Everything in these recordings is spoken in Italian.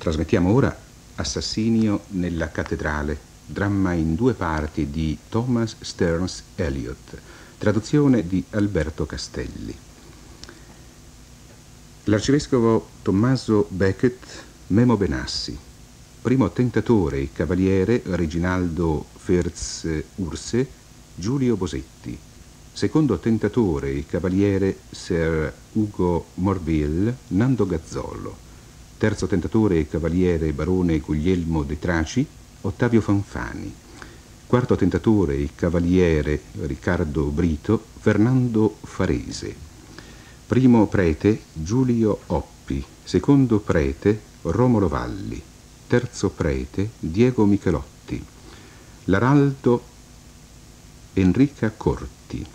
Trasmettiamo ora Assassinio nella cattedrale, dramma in 2 parti di Thomas Stearns Eliot, traduzione di Alberto Castelli. L'arcivescovo Tommaso Becket Memo Benassi, primo tentatore e cavaliere Reginaldo Ferz Urse Giulio Bosetti, secondo tentatore e cavaliere Ser Ugo Morville Nando Gazzolo, terzo tentatore e cavaliere barone Guglielmo de Traci Ottavio Fanfani, quarto tentatore e cavaliere Riccardo Brito Fernando Farese, primo prete Giulio Oppi, secondo prete Romolo Valli, terzo prete Diego Michelotti, l'araldo Enrica Corti,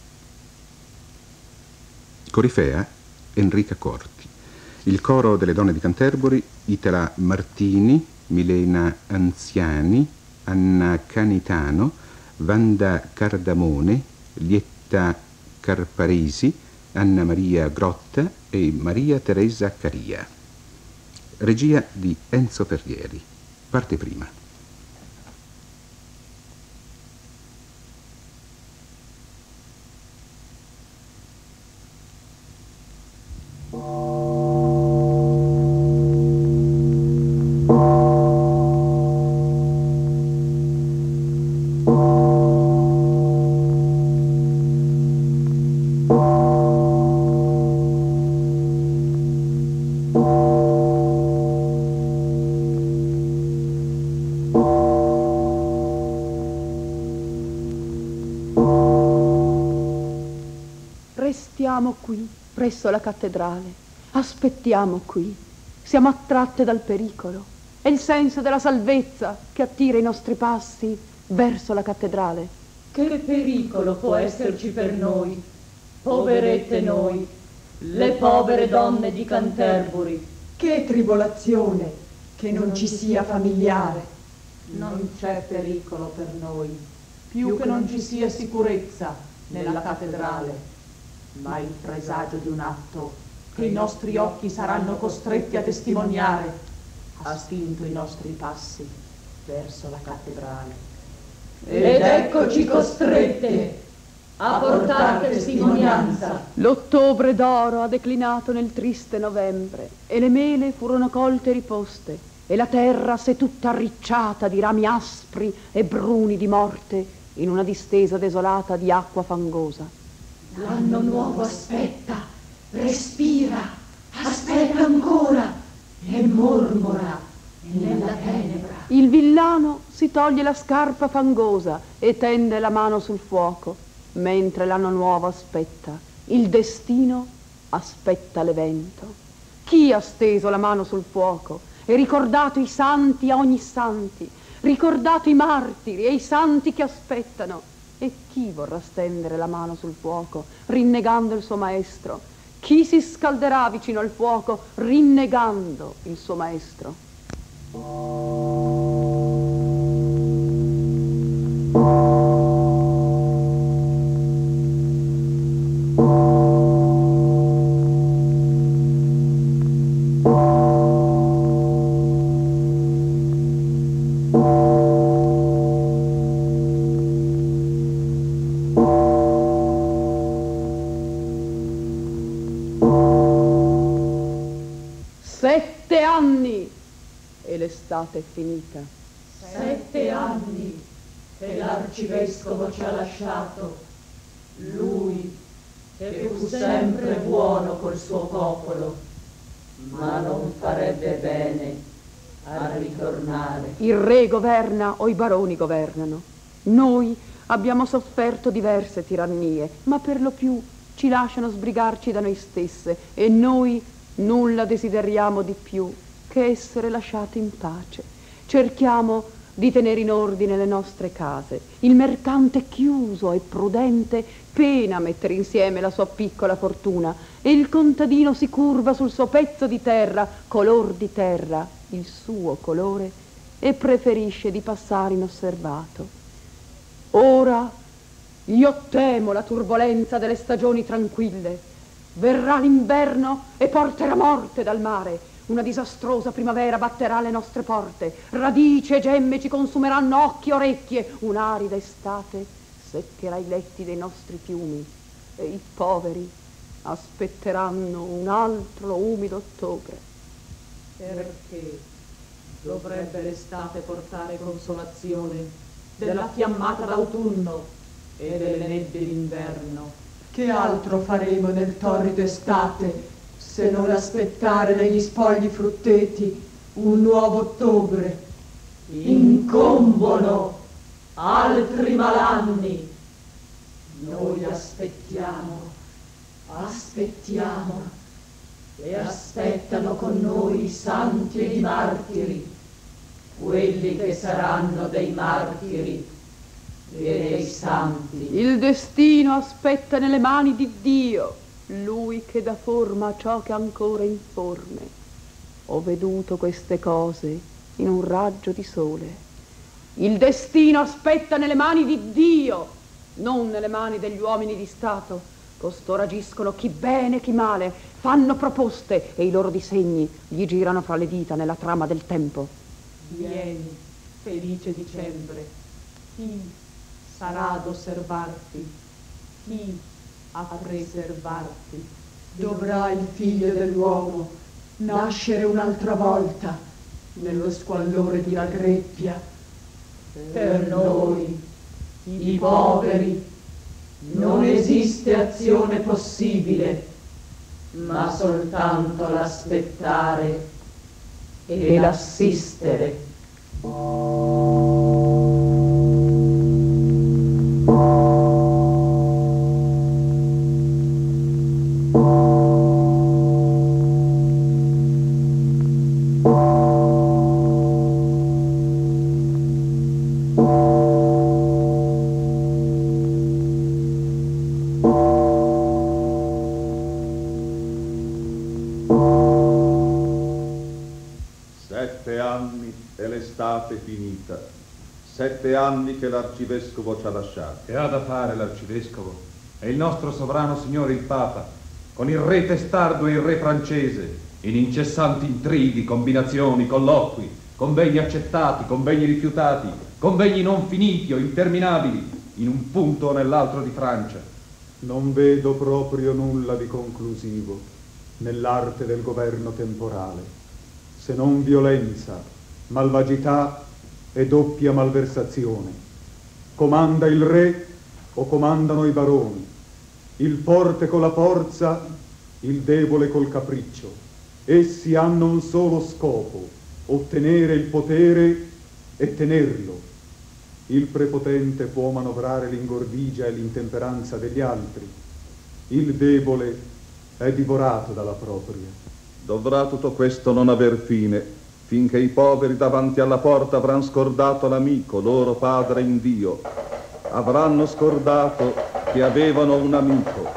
corifea Enrica Corti. Il coro delle donne di Canterbury: Itala Martini, Milena Anziani, Anna Canitano, Wanda Cardamone, Lietta Carparesi, Anna Maria Grotta e Maria Teresa Caria. Regia di Enzo Perrieri. Parte prima. Restiamo qui, presso la cattedrale. Aspettiamo qui. Siamo attratte dal pericolo. È il senso della salvezza che attira i nostri passi verso la cattedrale. Che pericolo può esserci per noi, poverette noi, le povere donne di Canterbury? Che tribolazione che non ci sia familiare. Non c'è pericolo per noi, più che non ci sia sicurezza nella cattedrale, ma il presagio di un atto che i nostri occhi saranno costretti a testimoniare ha spinto i nostri passi verso la cattedrale. Ed eccoci costrette a portare testimonianza. L'ottobre d'oro ha declinato nel triste novembre e le mele furono colte e riposte e la terra s'è tutta arricciata di rami aspri e bruni di morte in una distesa desolata di acqua fangosa. L'anno nuovo aspetta, respira, aspetta ancora e mormora nella tenebra. Il villano si toglie la scarpa fangosa e tende la mano sul fuoco, mentre l'anno nuovo aspetta. Il destino aspetta l'evento. Chi ha steso la mano sul fuoco e ricordato i santi a ogni santi, ricordato i martiri e i santi che aspettano? E chi vorrà stendere la mano sul fuoco, rinnegando il suo maestro? Chi si scalderà vicino al fuoco, rinnegando il suo maestro? E l'estate è finita. 7 anni che l'arcivescovo ci ha lasciato, lui che fu sempre buono col suo popolo, ma non farebbe bene a ritornare. Il re governa o i baroni governano. Noi abbiamo sofferto diverse tirannie, ma per lo più ci lasciano sbrigarci da noi stesse e noi nulla desideriamo di più che essere lasciati in pace. Cerchiamo di tenere in ordine le nostre case. Il mercante chiuso e prudente pena a mettere insieme la sua piccola fortuna e il contadino si curva sul suo pezzo di terra, color di terra, il suo colore, e preferisce di passare inosservato. Ora io temo la turbolenza delle stagioni tranquille. Verrà l'inverno e porterà morte dal mare, Una disastrosa primavera batterà alle nostre porte. Radici e gemme ci consumeranno occhi e orecchie. Un'arida estate seccherà i letti dei nostri fiumi. E i poveri aspetteranno un altro umido ottobre. Perché dovrebbe l'estate portare consolazione della fiammata d'autunno e delle nebbie d'inverno? Che altro faremo nel torrido estate se non aspettare negli spogli frutteti un nuovo ottobre? Incombono altri malanni. Noi aspettiamo e aspettano con noi i santi ed i martiri, quelli che saranno dei martiri e dei santi. Il destino aspetta nelle mani di Dio, lui che dà forma a ciò che è ancora informe. Ho veduto queste cose in un raggio di sole. Il destino aspetta nelle mani di Dio, non nelle mani degli uomini di Stato. Costoro agiscono chi bene chi male, fanno proposte e i loro disegni gli girano fra le dita nella trama del tempo. Vieni, felice dicembre, chi sarà ad osservarti, chi a preservarti? Dovrà il figlio dell'uomo nascere un'altra volta nello squallore di La Greppia. Per noi, i poveri, non esiste azione possibile, ma soltanto l'aspettare e l'assistere. Finita. 7 anni che l'arcivescovo ci ha lasciati. Che ha da fare l'arcivescovo? È il nostro sovrano signore il Papa, con il re testardo e il re francese, in incessanti intrighi, combinazioni, colloqui, convegni accettati, convegni rifiutati, convegni non finiti o interminabili, in un punto o nell'altro di Francia. Non vedo proprio nulla di conclusivo nell'arte del governo temporale, se non violenza, malvagità e doppia malversazione. Comanda il re o comandano i baroni, il forte con la forza, il debole col capriccio. Essi hanno un solo scopo: ottenere il potere e tenerlo. Il prepotente può manovrare l'ingordigia e l'intemperanza degli altri, il debole è divorato dalla propria. Dovrà tutto questo non aver fine, finché i poveri davanti alla porta avranno scordato l'amico, loro padre in Dio. Avranno scordato che avevano un amico.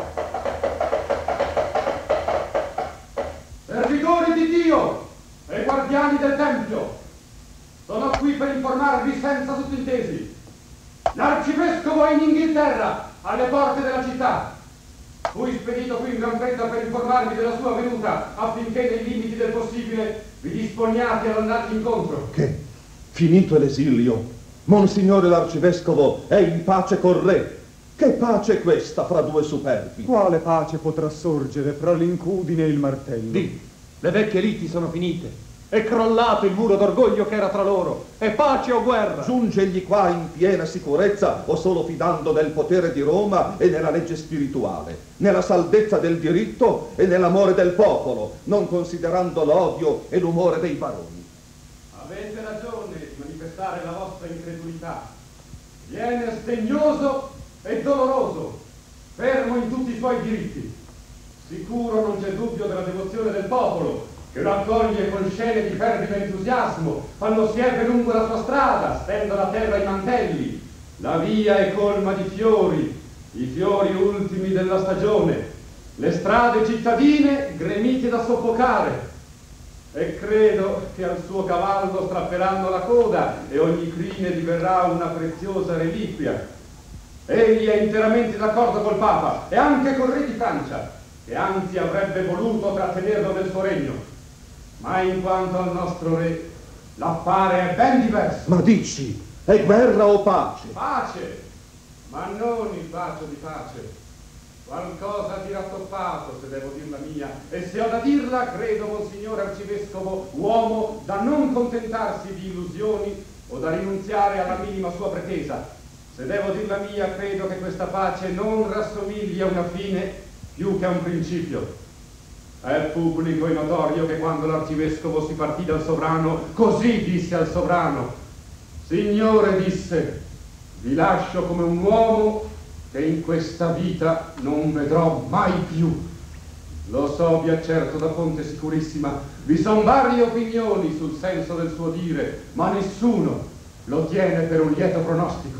Servitori di Dio e guardiani del Tempio, sono qui per informarvi senza sottintesi. L'arcivescovo è in Inghilterra, alle porte della città. Fui spedito qui in gran fretta per informarvi della sua venuta, affinché nei limiti del possibile vi disponiate ad andargli incontro. Che? Finito l'esilio, Monsignore l'arcivescovo è in pace col re. Che pace è questa fra due superbi? Quale pace potrà sorgere fra l'incudine e il martello? Dì, le vecchie liti sono finite. È crollato il muro d'orgoglio che era tra loro. È pace o guerra? Giungegli qua in piena sicurezza o solo fidando del potere di Roma e nella legge spirituale, nella saldezza del diritto e nell'amore del popolo, non considerando l'odio e l'umore dei baroni? Avete ragione di manifestare la vostra incredulità. Viene sdegnoso e doloroso, fermo in tutti i suoi diritti. Sicuro non c'è dubbio della devozione del popolo, che lo accoglie con scene di fervido entusiasmo, quando siepe lungo la sua strada, stendo la terra ai mantelli. La via è colma di fiori, i fiori ultimi della stagione, le strade cittadine gremite da soffocare. E credo che al suo cavallo strapperanno la coda e ogni crine diverrà una preziosa reliquia. Egli è interamente d'accordo col Papa e anche col re di Francia, che anzi avrebbe voluto trattenerlo nel suo regno. Ma in quanto al nostro re, l'affare è ben diverso. Ma dici, è guerra o pace? Pace, ma non il bacio di pace. Qualcosa di rattoppato, se devo dir la mia, e se ho da dirla, credo, monsignor arcivescovo, uomo da non contentarsi di illusioni o da rinunziare alla minima sua pretesa. Se devo dir la mia, credo che questa pace non rassomigli a una fine più che a un principio. È pubblico e notorio che quando l'arcivescovo si partì dal sovrano, così disse al sovrano: Signore, disse, vi lascio come un uomo che in questa vita non vedrò mai più. Lo so, vi accerto da fonte sicurissima, vi son varie opinioni sul senso del suo dire, ma nessuno lo tiene per un lieto pronostico.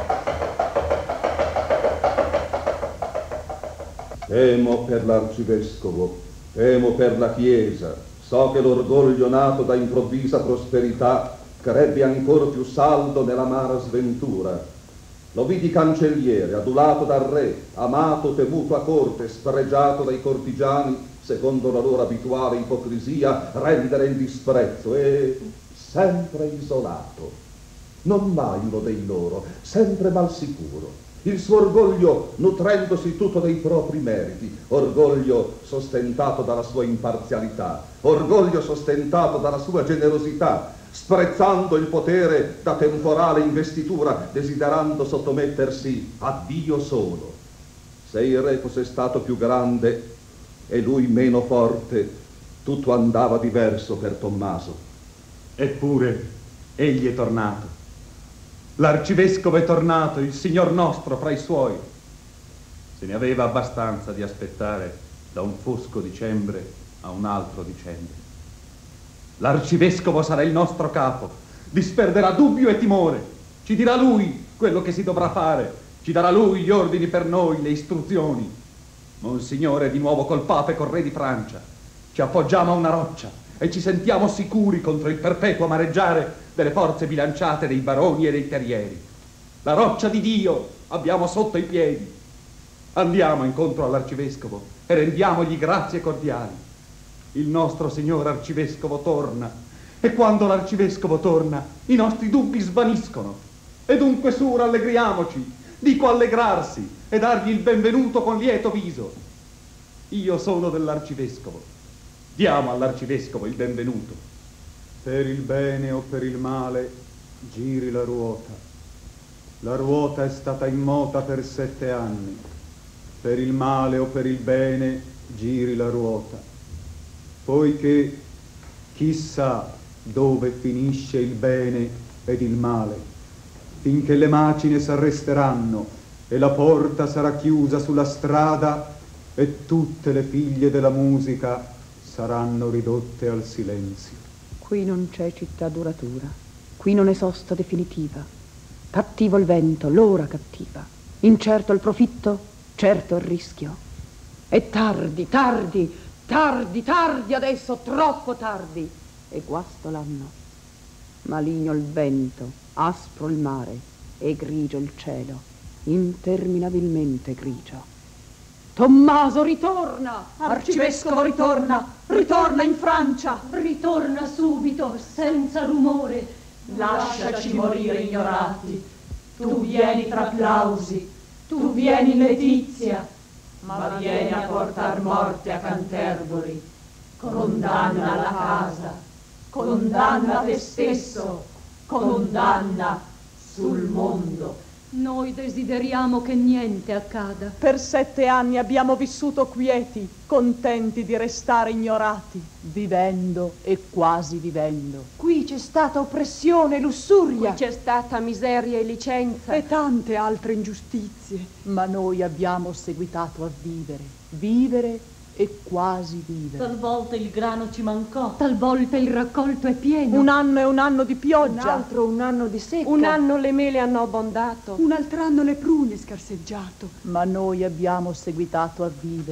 Temo per l'arcivescovo, temo per la Chiesa. So che l'orgoglio nato da improvvisa prosperità crebbe ancor più saldo nell'amara sventura. Lo vidi cancelliere, adulato dal re, amato, temuto a corte, sfregiato dai cortigiani, secondo la loro abituale ipocrisia, rendere il disprezzo, e sempre isolato. Non mai uno dei loro, sempre mal sicuro. Il suo orgoglio nutrendosi tutto dei propri meriti, orgoglio sostentato dalla sua imparzialità, orgoglio sostentato dalla sua generosità, sprezzando il potere da temporale investitura, desiderando sottomettersi a Dio solo. Se il re fosse stato più grande e lui meno forte, tutto andava diverso per Tommaso. Eppure egli è tornato. L'arcivescovo è tornato, il Signor nostro fra i suoi. Se ne aveva abbastanza di aspettare da un fosco dicembre a un altro dicembre. L'arcivescovo sarà il nostro capo, disperderà dubbio e timore, ci dirà lui quello che si dovrà fare, ci darà lui gli ordini per noi, le istruzioni. Monsignore, di nuovo col Papa e col Re di Francia, ci appoggiamo a una roccia e ci sentiamo sicuri contro il perpetuo amareggiare delle forze bilanciate dei baroni e dei terrieri. La roccia di Dio abbiamo sotto i piedi. Andiamo incontro all'arcivescovo e rendiamogli grazie cordiali. Il nostro signor arcivescovo torna, e quando l'arcivescovo torna i nostri dubbi svaniscono. E dunque su, rallegriamoci, dico allegrarsi e dargli il benvenuto con lieto viso. Io sono dell'arcivescovo, diamo all'arcivescovo il benvenuto. Per il bene o per il male giri la ruota. La ruota è stata immota per 7 anni. Per il male o per il bene giri la ruota. Poiché chissà dove finisce il bene ed il male, finché le macine s'arresteranno e la porta sarà chiusa sulla strada e tutte le figlie della musica saranno ridotte al silenzio. Qui non c'è città duratura, qui non è sosta definitiva. Cattivo il vento, l'ora cattiva, incerto il profitto, certo il rischio. E tardi, tardi, tardi, tardi adesso, troppo tardi, e guasto l'anno. Maligno il vento, aspro il mare, e grigio il cielo, interminabilmente grigio. Tommaso ritorna! Arcivescovo ritorna, ritorna in Francia, ritorna subito, senza rumore. Lasciaci morire ignorati. Tu vieni tra applausi, tu vieni letizia, ma vieni a portar morte a Canterbury. Condanna la casa, condanna te stesso, condanna sul mondo. Noi desideriamo che niente accada. Per 7 anni abbiamo vissuto quieti, contenti di restare ignorati, vivendo e quasi vivendo. Qui c'è stata oppressione, lussuria. Qui c'è stata miseria e licenza. E tante altre ingiustizie. Ma noi abbiamo seguitato a vivere, vivere e quasi vivere. Talvolta il grano ci mancò, Talvolta il raccolto è pieno. Un anno è un anno di pioggia. Un anno di secca. Un anno le mele hanno abbondato. Un altro anno le prune scarseggiato. Ma noi abbiamo seguitato a vivere,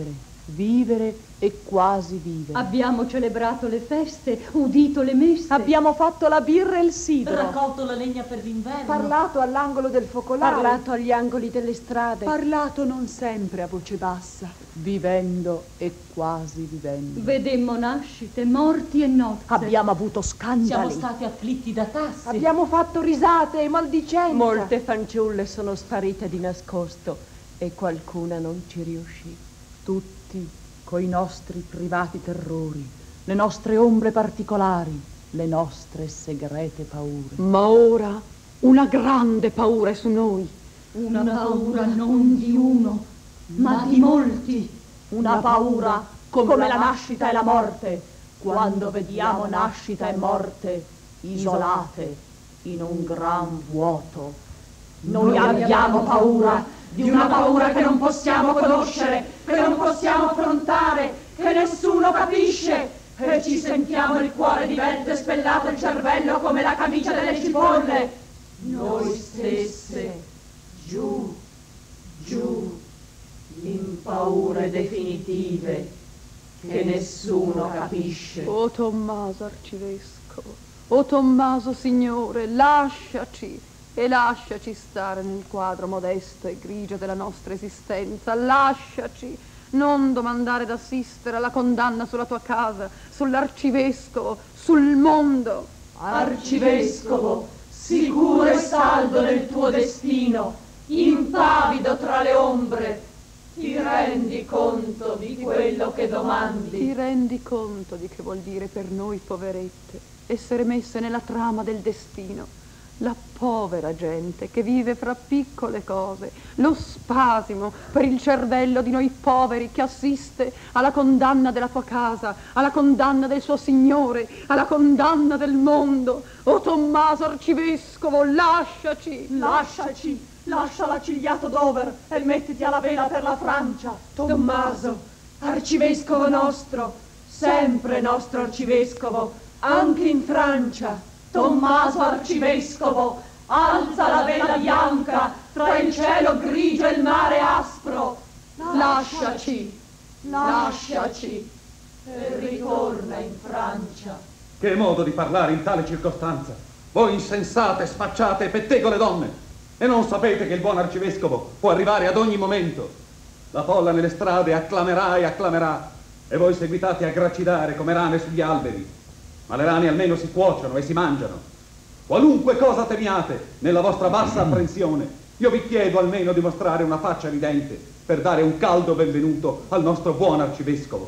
vivere e quasi vivere. Abbiamo celebrato le feste, udito le messe. Abbiamo fatto la birra e il sidro. Raccolto la legna per l'inverno. Parlato all'angolo del focolare. Parlato agli angoli delle strade. Parlato non sempre a voce bassa. Vivendo e quasi vivendo. Vedemmo nascite, morti e nozze. Abbiamo avuto scandali. Siamo stati afflitti da tassi. Abbiamo fatto risate e maldicenza. Molte fanciulle sono sparite di nascosto e qualcuna non ci riuscì. Tutti coi nostri privati terrori, le nostre ombre particolari, le nostre segrete paure. Ma ora una grande paura è su noi. Una paura non di uno, ma di molti. Una paura come la nascita e la morte, quando vediamo nascita e morte isolate in un gran vuoto. Noi abbiamo paura di una paura che non possiamo conoscere, che non possiamo affrontare, che nessuno capisce, e ci sentiamo il cuore divelto e spellato il cervello come la camicia delle cipolle. Noi stesse, giù, giù, in paure definitive che nessuno capisce. O Tommaso arcivescovo, o Tommaso signore, lasciaci e lasciaci stare nel quadro modesto e grigio della nostra esistenza. Lasciaci non domandare d'assistere alla condanna sulla tua casa, sull'arcivescovo, sul mondo. Arcivescovo, sicuro e saldo nel tuo destino, impavido tra le ombre, ti rendi conto di quello che domandi? Ti rendi conto di che vuol dire per noi poverette essere messe nella trama del destino? La povera gente che vive fra piccole cose, lo spasimo per il cervello di noi poveri che assiste alla condanna della tua casa, alla condanna del suo Signore, alla condanna del mondo. O Tommaso arcivescovo, lasciaci! Lasciaci! Lascia l'accigliato Dover e mettiti alla vela per la Francia. Tommaso, arcivescovo nostro, sempre nostro arcivescovo, anche in Francia. Tommaso arcivescovo, alza la vela bianca tra il cielo grigio e il mare aspro. Lasciaci, lasciaci e ritorna in Francia. Che modo di parlare in tale circostanza? Voi insensate, sfacciate e pettegole donne! E non sapete che il buon arcivescovo può arrivare ad ogni momento? La folla nelle strade acclamerà e acclamerà, e voi seguitate a gracidare come rane sugli alberi. Ma le rane almeno si cuociono e si mangiano. Qualunque cosa temiate nella vostra bassa apprensione, io vi chiedo almeno di mostrare una faccia ridente per dare un caldo benvenuto al nostro buon arcivescovo.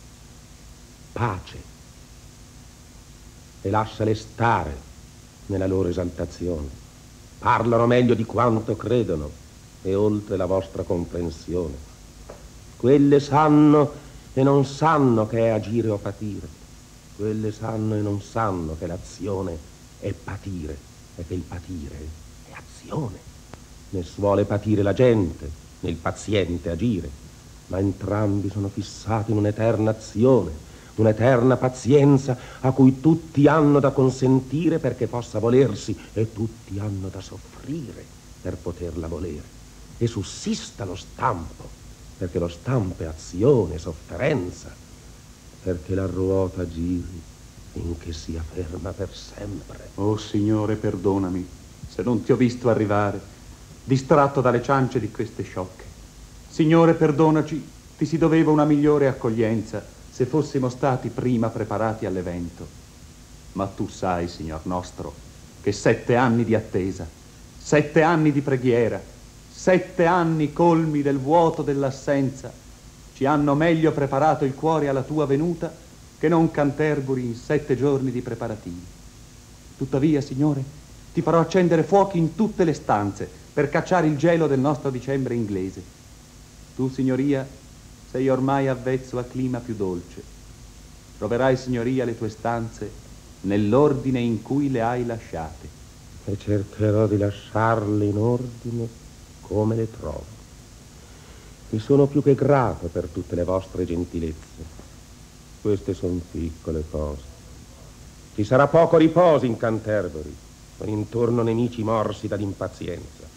Pace, e lasciale stare nella loro esaltazione. Parlano meglio di quanto credono e oltre la vostra comprensione. Quelle sanno e non sanno che è agire o patire. Quelle sanno e non sanno che l'azione è patire e che il patire è azione. Ne suole patire la gente, né il paziente agire, ma entrambi sono fissati in un'eterna azione, un'eterna pazienza a cui tutti hanno da consentire perché possa volersi e tutti hanno da soffrire per poterla volere. E sussista lo stampo, perché lo stampo è azione, sofferenza, perché la ruota giri finché sia ferma per sempre. Oh Signore, perdonami se non ti ho visto arrivare, distratto dalle ciance di queste sciocche. Signore, perdonaci, ti si doveva una migliore accoglienza se fossimo stati prima preparati all'evento. Ma tu sai, Signor nostro, che 7 anni di attesa, 7 anni di preghiera, 7 anni colmi del vuoto dell'assenza ci hanno meglio preparato il cuore alla tua venuta che non Canterbury in 7 giorni di preparativi. Tuttavia, Signore, ti farò accendere fuochi in tutte le stanze per cacciare il gelo del nostro dicembre inglese. Tu, Signoria, sei ormai avvezzo a clima più dolce. Troverai, Signoria, le tue stanze nell'ordine in cui le hai lasciate. E cercherò di lasciarle in ordine come le trovo. Vi sono più che grato per tutte le vostre gentilezze. Queste sono piccole cose. Ci sarà poco riposo in Canterbury, con intorno nemici morsi dall'impazienza.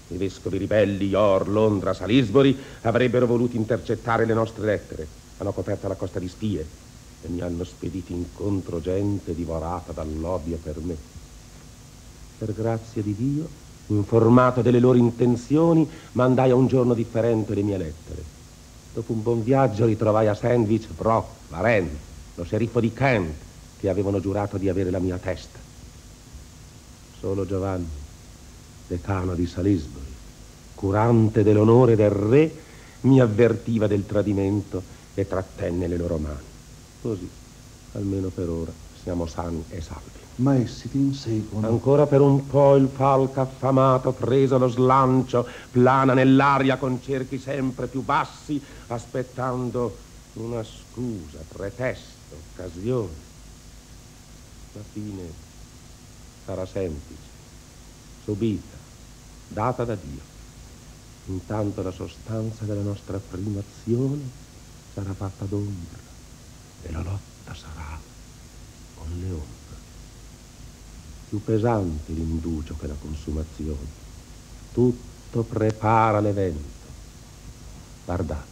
I vescovi ribelli, York, Londra, Salisbury, avrebbero voluto intercettare le nostre lettere. Hanno coperto la costa di spie e mi hanno spedito incontro gente divorata dall'odio per me. Per grazia di Dio, informato delle loro intenzioni, mandai a un giorno differente le mie lettere. Dopo un buon viaggio ritrovai a Sandwich Brock, Varenne, lo sceriffo di Kent, che avevano giurato di avere la mia testa. Solo Giovanni, decano di Salisbury, curante dell'onore del re, mi avvertiva del tradimento e trattenne le loro mani. Così, almeno per ora, siamo sani e salvi. Ma essi ti inseguono. Ancora per un po' il falco affamato, preso lo slancio, plana nell'aria con cerchi sempre più bassi, aspettando una scusa, pretesto, occasione. La fine sarà semplice, subita, data da Dio. Intanto la sostanza della nostra prima azione sarà fatta d'ombra e la lotta sarà con le ombre. Più pesante l'indugio che la consumazione. Tutto prepara l'evento. Guardate.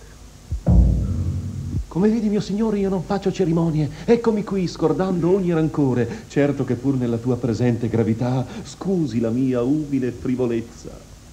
Come vedi, mio signore, io non faccio cerimonie. Eccomi qui, scordando ogni rancore. Certo che pur nella tua presente gravità scusi la mia umile frivolezza.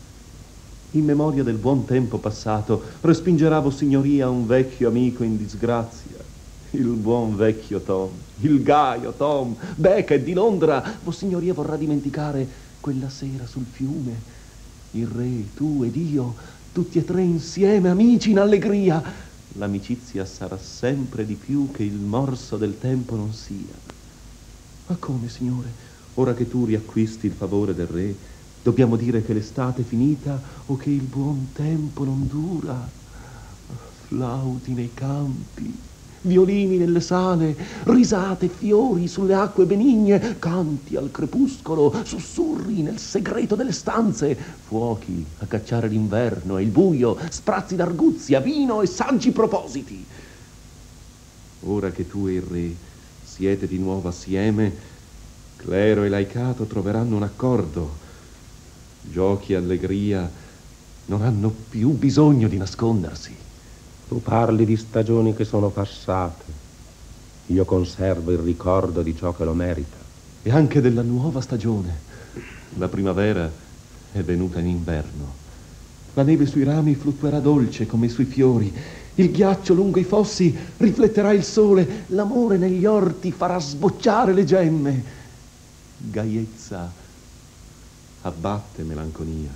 In memoria del buon tempo passato, respingerà vossignoria un vecchio amico in disgrazia. Il buon vecchio Tom, il gaio Tom, Becket di Londra. Vossignoria vorrà dimenticare quella sera sul fiume. Il re, tu ed io, tutti e tre insieme, amici in allegria. L'amicizia sarà sempre di più che il morso del tempo non sia. Ma come, signore? Ora che tu riacquisti il favore del re, dobbiamo dire che l'estate è finita o che il buon tempo non dura? Flauti nei campi, violini nelle sale, risate, fiori sulle acque benigne, canti al crepuscolo, sussurri nel segreto delle stanze, fuochi a cacciare l'inverno e il buio, sprazzi d'arguzia, vino e saggi propositi. Ora che tu e il re siete di nuovo assieme, clero e laicato troveranno un accordo. Giochi e allegria non hanno più bisogno di nascondersi. Tu parli di stagioni che sono passate. Io conservo il ricordo di ciò che lo merita. E anche della nuova stagione. La primavera è venuta in inverno. La neve sui rami fluttuerà dolce come sui fiori. Il ghiaccio lungo i fossi rifletterà il sole. L'amore negli orti farà sbocciare le gemme. Gaiezza abbatte melanconia.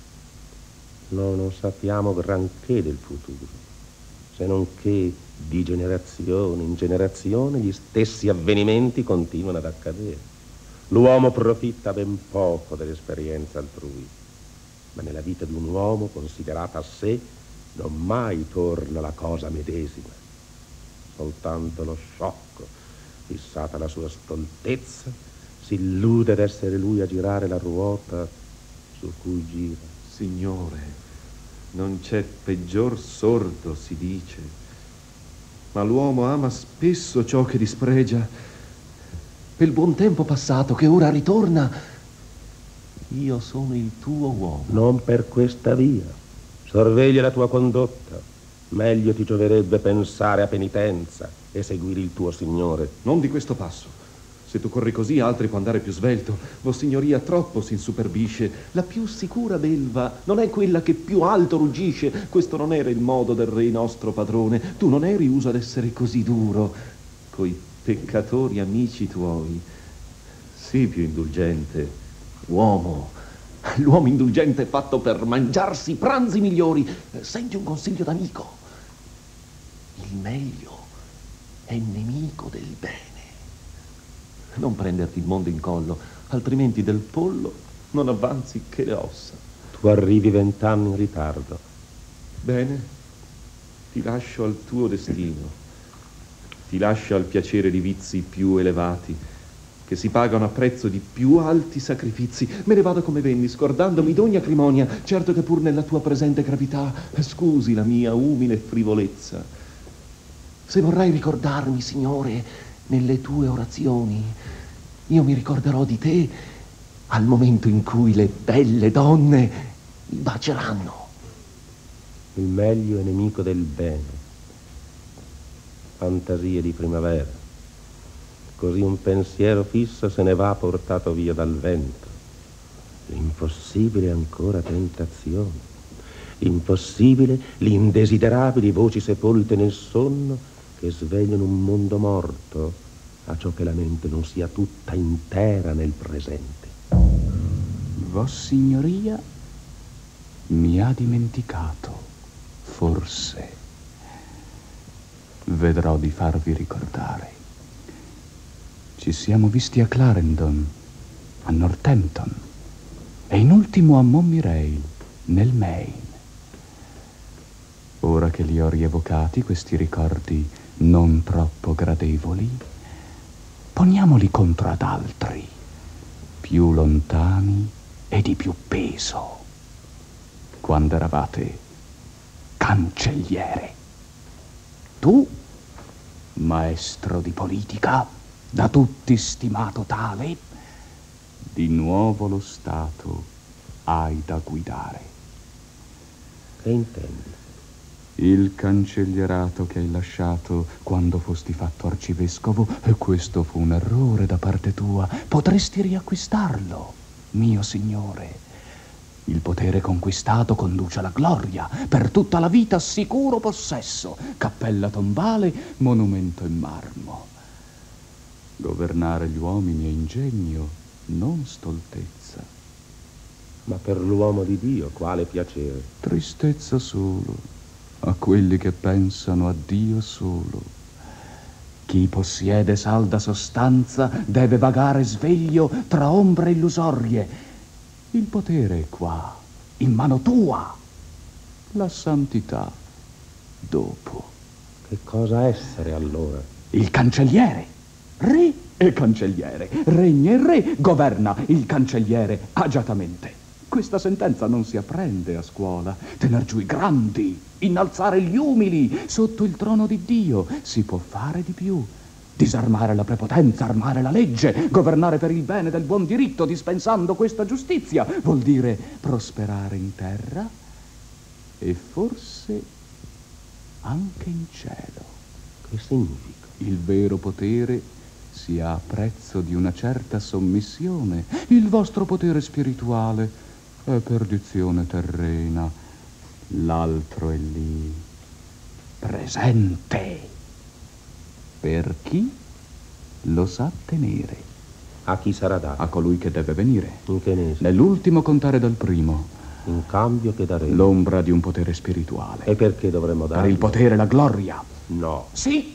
Noi non sappiamo granché del futuro, se non che di generazione in generazione gli stessi avvenimenti continuano ad accadere. L'uomo profitta ben poco dell'esperienza altrui, ma nella vita di un uomo considerata a sé non mai torna la cosa medesima. Soltanto lo sciocco, fissata la sua stoltezza, si illude d'essere lui a girare la ruota su cui gira. Signore, non c'è peggior sordo, si dice, ma l'uomo ama spesso ciò che dispregia. Per il buon tempo passato che ora ritorna, io sono il tuo uomo. Non per questa via. Sorveglia la tua condotta. Meglio ti gioverebbe pensare a penitenza e seguire il tuo Signore. Non di questo passo. Se tu corri così, altri può andare più svelto. Vossignoria troppo si insuperbisce. La più sicura belva non è quella che più alto ruggisce. Questo non era il modo del re nostro padrone. Tu non eri uso ad essere così duro coi peccatori amici tuoi. Sii più indulgente, uomo. L'uomo indulgente è fatto per mangiarsi pranzi migliori. Senti un consiglio d'amico. Il meglio è nemico del bene. Non prenderti il mondo in collo, altrimenti del pollo non avanzi che le ossa. Tu arrivi 20 anni in ritardo. Bene, ti lascio al tuo destino. Ti lascio al piacere di vizi più elevati, che si pagano a prezzo di più alti sacrifici. Me ne vado come venni, scordandomi d'ogni acrimonia, certo che pur nella tua presente gravità scusi la mia umile frivolezza. Se vorrai ricordarmi, Signore, nelle tue orazioni, io mi ricorderò di te al momento in cui le belle donne baceranno. Il meglio è nemico del bene. Fantasie di primavera. Così un pensiero fisso se ne va portato via dal vento. L'impossibile ancora tentazione. Impossibile l'indesiderabili voci sepolte nel sonno che svegliano un mondo morto a ciò che la mente non sia tutta intera nel presente. Vossignoria mi ha dimenticato, forse. Vedrò di farvi ricordare. Ci siamo visti a Clarendon, a Northampton e in ultimo a Montmirail, nel Maine. Ora che li ho rievocati, questi ricordi non troppo gradevoli, poniamoli contro ad altri, più lontani e di più peso, quando eravate cancelliere. Tu, maestro di politica, da tutti stimato tale, di nuovo lo Stato hai da guidare. Che intendi? Il cancellierato che hai lasciato quando fosti fatto arcivescovo, e questo fu un errore da parte tua, potresti riacquistarlo, mio signore. Il potere conquistato conduce alla gloria, per tutta la vita sicuro possesso, cappella tombale, monumento in marmo. Governare gli uomini è ingegno, non stoltezza. Ma per l'uomo di Dio quale piacere? Tristezza solo a quelli che pensano a Dio solo. Chi possiede salda sostanza deve vagare sveglio tra ombre illusorie. Il potere è qua, in mano tua. La santità dopo. Che cosa essere allora? Il cancelliere. Re e cancelliere. Regna il re, governa il cancelliere agiatamente. Questa sentenza non si apprende a scuola. Tener giù i grandi, innalzare gli umili sotto il trono di Dio. Si può fare di più. Disarmare la prepotenza, armare la legge, governare per il bene del buon diritto, dispensando questa giustizia, vuol dire prosperare in terra e forse anche in cielo. Che significa? Il vero potere si ha a prezzo di una certa sommissione. Il vostro potere spirituale è perdizione terrena. L'altro è lì, presente. Per chi lo sa tenere. A chi sarà dato? A colui che deve venire. In che mese? Nell'ultimo contare dal primo. In cambio che daremo? L'ombra di un potere spirituale. E perché dovremmo dare? Per il potere e la gloria. No. Sì.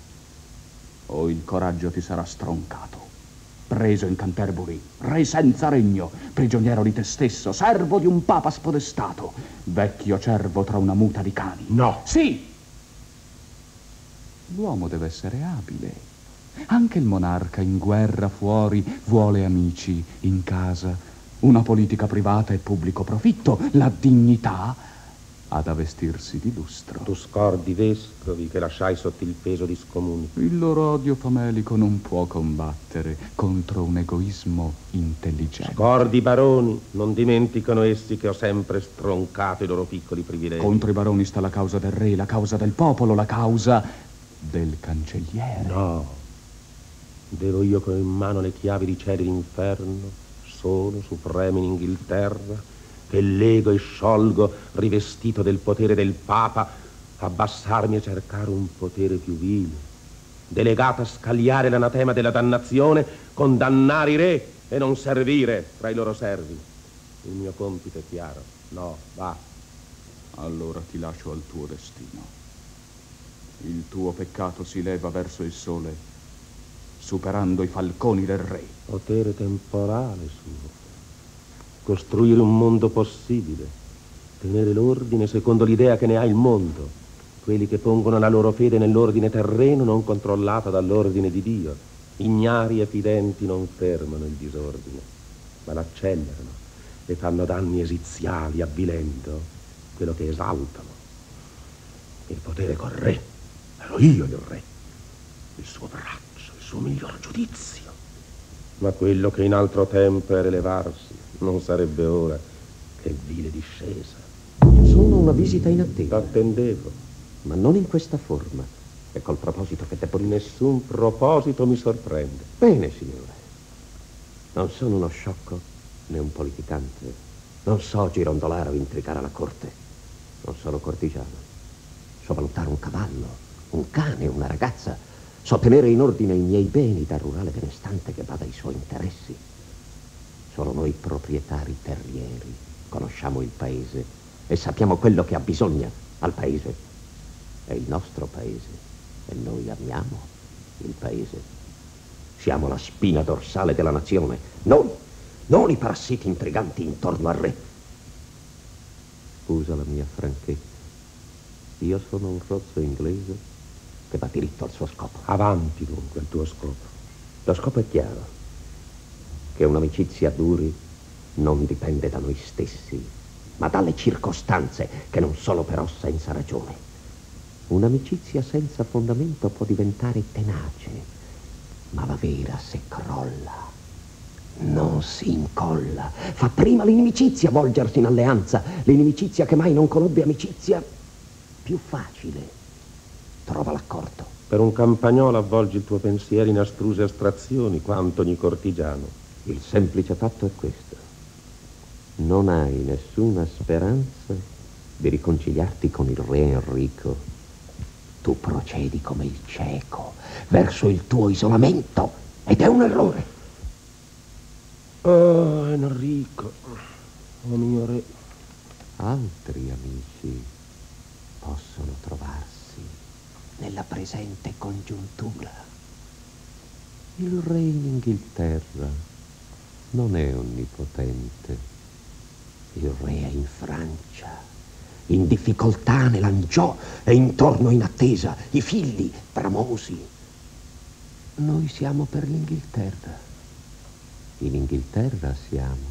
O il coraggio ti sarà stroncato. Preso in Canterbury, re senza regno, prigioniero di te stesso, servo di un papa spodestato, vecchio cervo tra una muta di cani. No. Sì. L'uomo deve essere abile. Anche il monarca in guerra fuori vuole amici, in casa una politica privata e pubblico profitto. La dignità ha da vestirsi di lustro. Tu scordi vescovi che lasciai sotto il peso di scomuni. Il loro odio famelico non può combattere contro un egoismo intelligente. Scordi baroni, non dimenticano essi che ho sempre stroncato i loro piccoli privilegi. Contro i baroni sta la causa del re, la causa del popolo, la causa del cancelliere. No, devo io con in mano le chiavi di cielo e d'inferno, solo, supremo in Inghilterra, che lego e sciolgo, rivestito del potere del Papa, abbassarmi a cercare un potere più vile, delegato a scagliare l'anatema della dannazione, condannare i re e non servire tra i loro servi. Il mio compito è chiaro. No, va. Allora ti lascio al tuo destino. Il tuo peccato si leva verso il sole, superando i falconi del re. Potere temporale suo. Costruire un mondo possibile. Tenere l'ordine secondo l'idea che ne ha il mondo. Quelli che pongono la loro fede nell'ordine terreno non controllato dall'ordine di Dio. Ignari e fidenti non fermano il disordine, ma l'accelerano e fanno danni esiziali avvilendo quello che esaltano. Il potere col re. Ero io il re, il suo braccio, il suo miglior giudizio. Ma quello che in altro tempo era elevarsi non sarebbe ora Che vile discesa. Sono una visita inattesa. Attendevo. Ma non in questa forma. E col proposito che debbo... Nessun proposito mi sorprende. Bene, signore. Non sono uno sciocco né un politicante. Non so girondolare o intrigare la corte. Non sono cortigiano. So valutare un cavallo, un cane, una ragazza. So tenere in ordine i miei beni da rurale benestante che bada ai suoi interessi. Solo noi proprietari terrieri conosciamo il paese e sappiamo quello che ha bisogno al paese. È il nostro paese e noi amiamo il paese. Siamo la spina dorsale della nazione. Noi, non i parassiti intriganti intorno al re. Scusa la mia franchezza. Io sono un rozzo inglese che va diritto al suo scopo. Avanti dunque al tuo scopo. Lo scopo è chiaro. Che un'amicizia duri non dipende da noi stessi, ma dalle circostanze che non sono però senza ragione. Un'amicizia senza fondamento può diventare tenace, ma la vera se crolla non si incolla. Fa prima l'inimicizia volgersi in alleanza, l'inimicizia che mai non conobbe amicizia. Più facile trova l'accordo. Per un campagnolo avvolgi il tuo pensiero in astruse astrazioni, quanto ogni cortigiano. Il semplice fatto è questo. Non hai nessuna speranza di riconciliarti con il re Enrico. Tu procedi come il cieco verso il tuo isolamento ed è un errore. Oh, Enrico, oh mio re. Altri amici possono trovarsi nella presente congiuntura. Il re in Inghilterra non è onnipotente. Il re è in Francia, in difficoltà nell'Angiò e intorno in attesa, i figli bramosi. Noi siamo per l'Inghilterra. In Inghilterra siamo.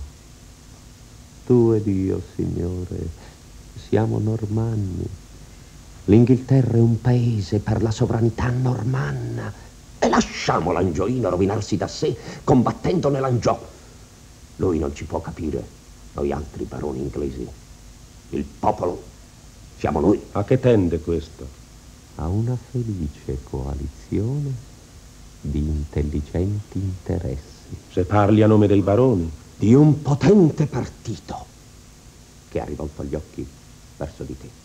Tu ed io, signore, siamo normanni. L'Inghilterra è un paese per la sovranità normanna. E lasciamo l'Angioino rovinarsi da sé, combattendo nell'Angiò. Lui non ci può capire, noi altri baroni inglesi. Il popolo siamo noi. A che tende questo? A una felice coalizione di intelligenti interessi. Se parli a nome dei baroni? Di un potente partito che ha rivolto gli occhi verso di te.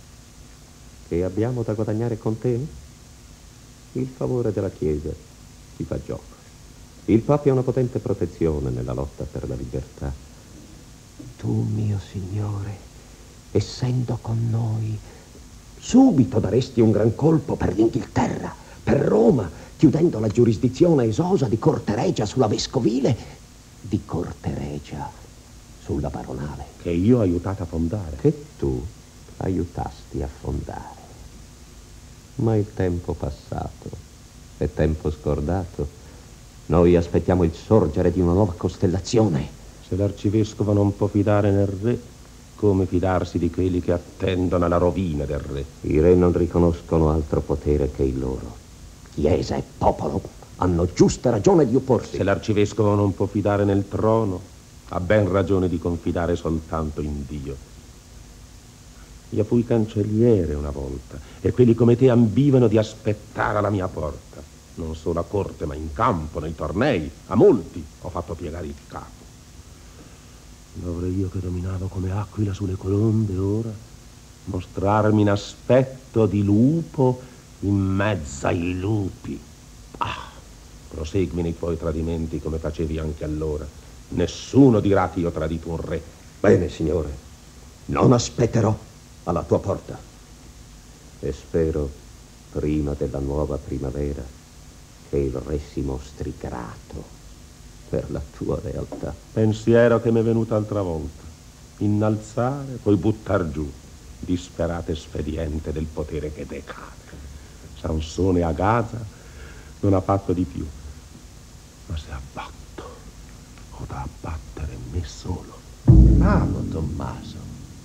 Che abbiamo da guadagnare con te? Il favore della Chiesa ci fa gioco. Il Papa è una potente protezione nella lotta per la libertà. Tu, mio Signore, essendo con noi, subito daresti un gran colpo per l'Inghilterra, per Roma, chiudendo la giurisdizione esosa di Corte Regia sulla vescovile, di Corte Regia sulla baronale. Che io ho aiutato a fondare. Che tu aiutasti a fondare. Ma il tempo passato è tempo scordato. Noi aspettiamo il sorgere di una nuova costellazione. Se l'arcivescovo non può fidare nel re, come fidarsi di quelli che attendono alla rovina del re? I re non riconoscono altro potere che il loro. Chiesa e popolo hanno giusta ragione di opporsi. Se l'arcivescovo non può fidare nel trono, ha ben ragione di confidare soltanto in Dio. Io fui cancelliere una volta e quelli come te ambivano di aspettare alla mia porta. Non solo a corte, ma in campo, nei tornei, a molti ho fatto piegare il capo. Dovrei io che dominavo come aquila sulle colombe ora mostrarmi in aspetto di lupo in mezzo ai lupi. Ah, prosegui nei tuoi tradimenti come facevi anche allora. Nessuno dirà che io ho tradito un re. Bene, signore, non aspetterò alla tua porta e spero, prima della nuova primavera, che il re si mostri grato per la tua realtà. Pensiero che mi è venuto altra volta. Innalzare, poi buttar giù. Disperato espediente del potere che decade. Sansone a Gaza non ha fatto di più. Ma se abbatto, ho da abbattere me solo. Bravo, Tommaso.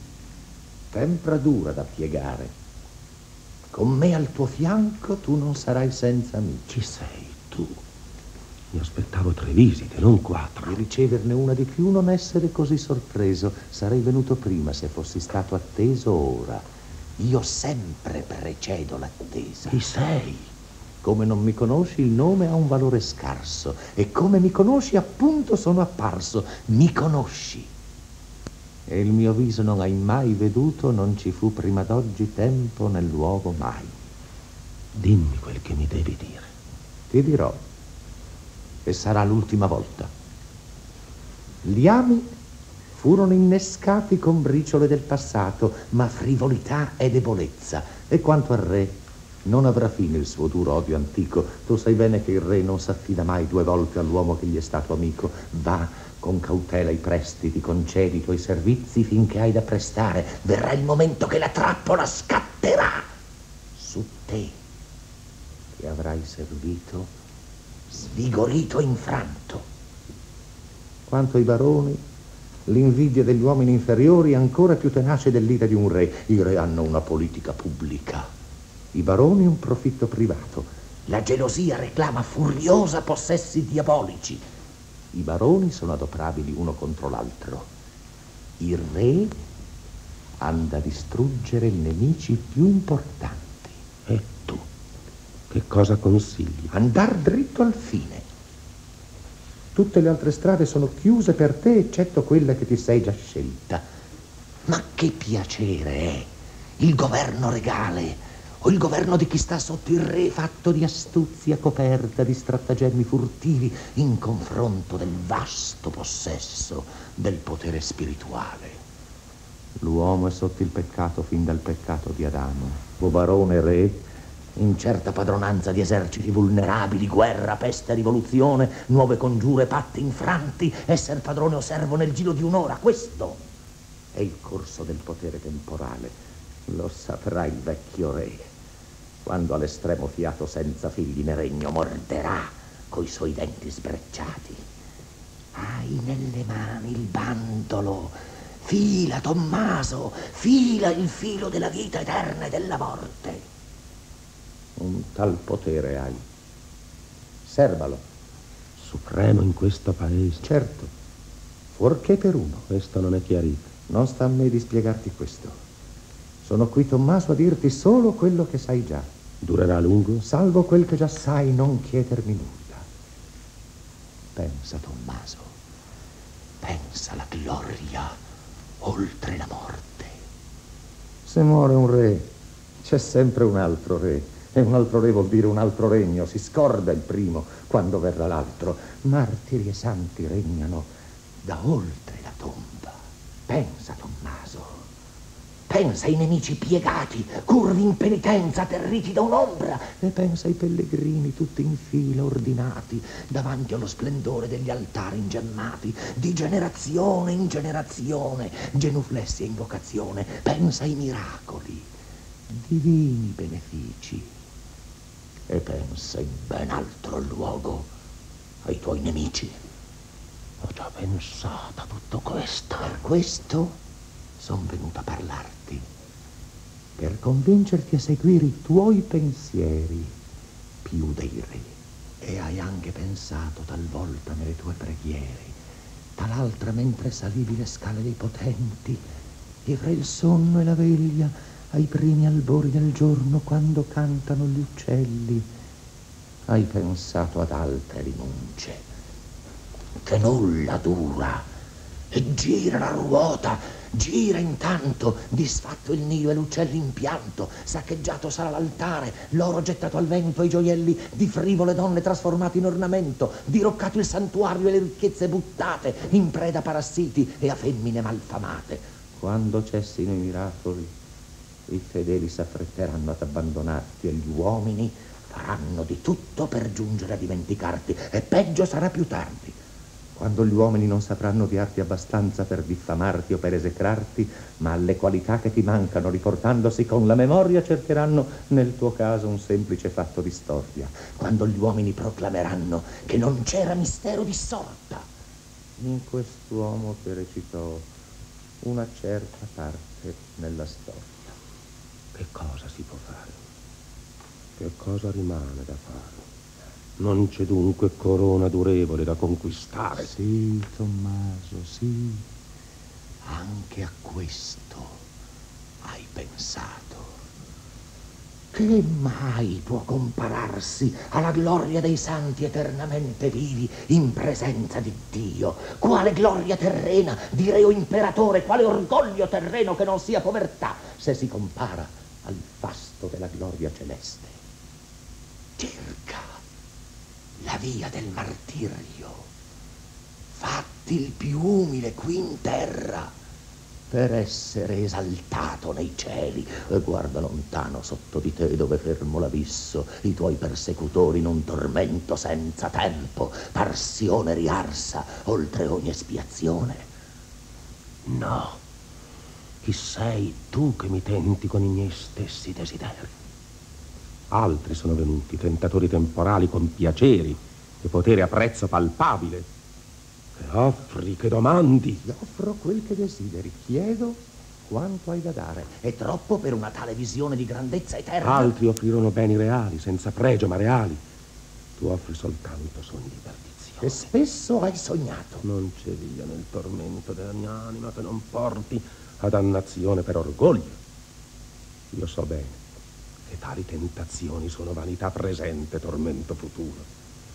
Tempra dura da piegare. Con me al tuo fianco tu non sarai senza amici. Chi sei tu? Mi aspettavo 3 visite, non 4. Di riceverne una di più non essere così sorpreso. Sarei venuto prima se fossi stato atteso ora. Io sempre precedo l'attesa. Chi sei? Come non mi conosci, il nome ha un valore scarso. E come mi conosci, appunto, sono apparso. Mi conosci. E il mio viso non hai mai veduto, non ci fu prima d'oggi tempo nel luogo mai. Dimmi quel che mi devi dire. Ti dirò. E sarà l'ultima volta. Gli ami furono innescati con briciole del passato, ma frivolità e debolezza. E quanto al re, non avrà fine il suo duro odio antico. Tu sai bene che il re non s'affida mai 2 volte all'uomo che gli è stato amico. Va con cautela i prestiti, concedi i tuoi servizi finché hai da prestare. Verrà il momento che la trappola scatterà su te, che avrai servito svigorito e infranto. Quanto ai baroni, l'invidia degli uomini inferiori è ancora più tenace dell'ira di un re. I re hanno una politica pubblica, i baroni un profitto privato. La gelosia reclama furiosa possessi diabolici. I baroni sono adoprabili uno contro l'altro. Il re anda a distruggere i nemici più importanti. E tu? Che cosa consigli? Andar dritto al fine. Tutte le altre strade sono chiuse per te, eccetto quella che ti sei già scelta. Ma che piacere è il governo regale o il governo di chi sta sotto il re, fatto di astuzia coperta di stratagemmi furtivi in confronto del vasto possesso del potere spirituale. L'uomo è sotto il peccato fin dal peccato di Adamo. O barone re, incerta padronanza di eserciti vulnerabili, guerra, peste, rivoluzione, nuove congiure, patti infranti, esser padrone o servo nel giro di un'ora. Questo è il corso del potere temporale. Lo saprà il vecchio re, quando all'estremo fiato senza figli né regno morderà coi suoi denti sbrecciati. Hai nelle mani il bandolo. Fila, Tommaso, fila il filo della vita eterna e della morte. Un tal potere hai. Servalo. Supremo in questo paese. Certo, fuorché per uno. Questo non è chiarito. Non sta a me di spiegarti questo. Sono qui, Tommaso, a dirti solo quello che sai già. Durerà a lungo? Salvo quel che già sai, non chiedermi nulla. Pensa, Tommaso. Pensa alla gloria oltre la morte. Se muore un re, c'è sempre un altro re. E un altro re vuol dire un altro regno. Si scorda il primo quando verrà l'altro. Martiri e santi regnano da oltre la tomba. Pensa, Tommaso. Pensa ai nemici piegati, curvi in penitenza, atterriti da un'ombra. E pensa ai pellegrini tutti in fila ordinati davanti allo splendore degli altari ingemmati, di generazione in generazione, genuflessi e invocazione. Pensa ai miracoli, divini benefici. E pensa in ben altro luogo ai tuoi nemici. Ho già pensato a tutto questo. Per questo son venuto a parlarti, per convincerti a seguire i tuoi pensieri più dei re. E hai anche pensato talvolta nelle tue preghiere, tal'altra mentre salivi le scale dei potenti, e fra il sonno e la veglia, ai primi albori del giorno, quando cantano gli uccelli, hai pensato ad altre rinunce, che nulla dura, e gira la ruota, gira intanto, disfatto il nido e l'uccello in pianto, saccheggiato sarà l'altare, l'oro gettato al vento e i gioielli di frivole donne trasformati in ornamento, diroccato il santuario e le ricchezze buttate in preda a parassiti e a femmine malfamate. Quando cessino i miracoli, i fedeli s'affretteranno ad abbandonarti e gli uomini faranno di tutto per giungere a dimenticarti, e peggio sarà più tardi, quando gli uomini non sapranno odiarti abbastanza per diffamarti o per esecrarti, ma alle qualità che ti mancano, riportandosi con la memoria, cercheranno nel tuo caso un semplice fatto di storia, quando gli uomini proclameranno che non c'era mistero di sorta in quest'uomo che recitò una certa parte nella storia. Che cosa si può fare? Che cosa rimane da fare? Non c'è dunque corona durevole da conquistare. Sì, Tommaso, sì. Anche a questo hai pensato. Che mai può compararsi alla gloria dei santi eternamente vivi in presenza di Dio? Quale gloria terrena di reo imperatore, quale orgoglio terreno che non sia povertà, se si compara al fasto della gloria celeste? Cerca la via del martirio, fatti il più umile qui in terra, per essere esaltato nei cieli, e guarda lontano sotto di te dove fermo l'abisso i tuoi persecutori in un tormento senza tempo, passione riarsa oltre ogni espiazione. No, chi sei tu che mi tenti con i miei stessi desideri? Altri sono venuti, tentatori temporali con piaceri e potere a prezzo palpabile. Che offri, che domandi? Ti offro quel che desideri, chiedo quanto hai da dare. È troppo per una tale visione di grandezza eterna? Altri offrirono beni reali, senza pregio, ma reali. Tu offri soltanto sogni di perdizione. E spesso hai sognato. Non c'è via nel tormento della mia anima che non porti a dannazione per orgoglio. Io so bene che tali tentazioni sono vanità presente, tormento futuro.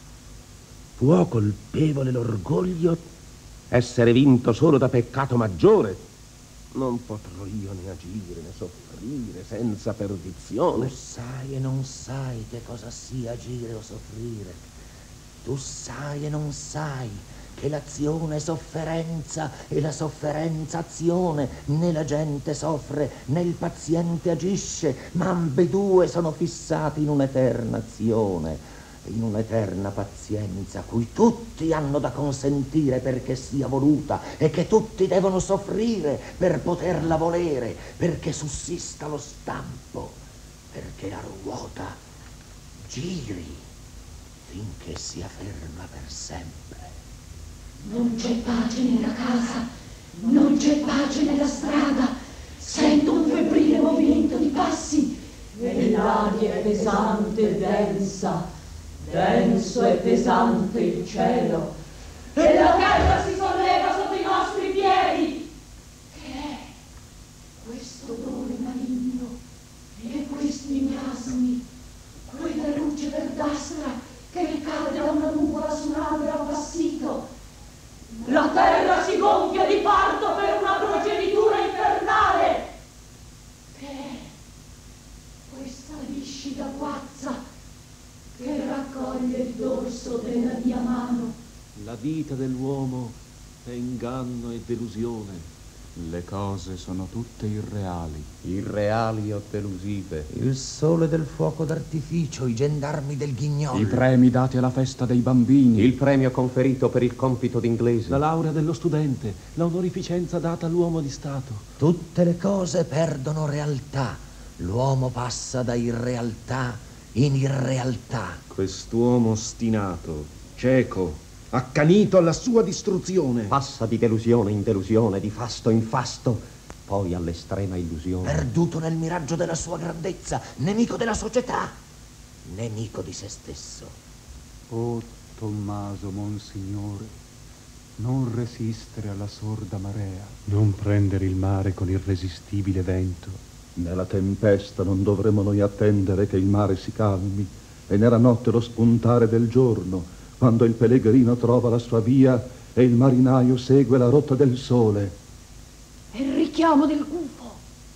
Può colpevole l'orgoglio essere vinto solo da peccato maggiore? Non potrò io né agire né soffrire senza perdizione. Tu sai e non sai che cosa sia agire o soffrire. Tu sai e non sai che l'azione è sofferenza e la sofferenza azione. Né la gente soffre né il paziente agisce, ma ambedue sono fissati in un'eterna azione, in un'eterna pazienza, cui tutti hanno da consentire perché sia voluta e che tutti devono soffrire per poterla volere, perché sussista lo stampo, perché la ruota giri finché sia ferma per sempre. Non c'è pace nella casa, non c'è pace nella strada, sento un febbrile movimento di passi e l'aria è pesante e densa. Denso e pesante il cielo, e la terra si solleva sotto i nostri piedi. Che è questo odore maligno e questi miasmi, quella luce verdastra che cade da una nuvola su un albero appassito? La terra si gonfia di parto per una progenitura infernale. Che è questa viscida guazza che raccoglie il dorso della mia mano? La vita dell'uomo è inganno e delusione. Le cose sono tutte irreali. Irreali o delusive. Il sole del fuoco d'artificio, i gendarmi del Ghignolo. I premi dati alla festa dei bambini. Il premio conferito per il compito d'inglese. La laurea dello studente. La onorificenza data all'uomo di Stato. Tutte le cose perdono realtà. L'uomo passa da irrealtà in irrealtà. Quest'uomo ostinato, cieco, accanito alla sua distruzione. Passa di delusione in delusione, di fasto in fasto, poi all'estrema illusione. Perduto nel miraggio della sua grandezza, nemico della società, nemico di se stesso. Oh Tommaso, monsignore, non resistere alla sorda marea, non prendere il mare con irresistibile vento. Nella tempesta non dovremo noi attendere che il mare si calmi, e nella notte lo spuntare del giorno, quando il pellegrino trova la sua via e il marinaio segue la rotta del sole. È il richiamo del gufo,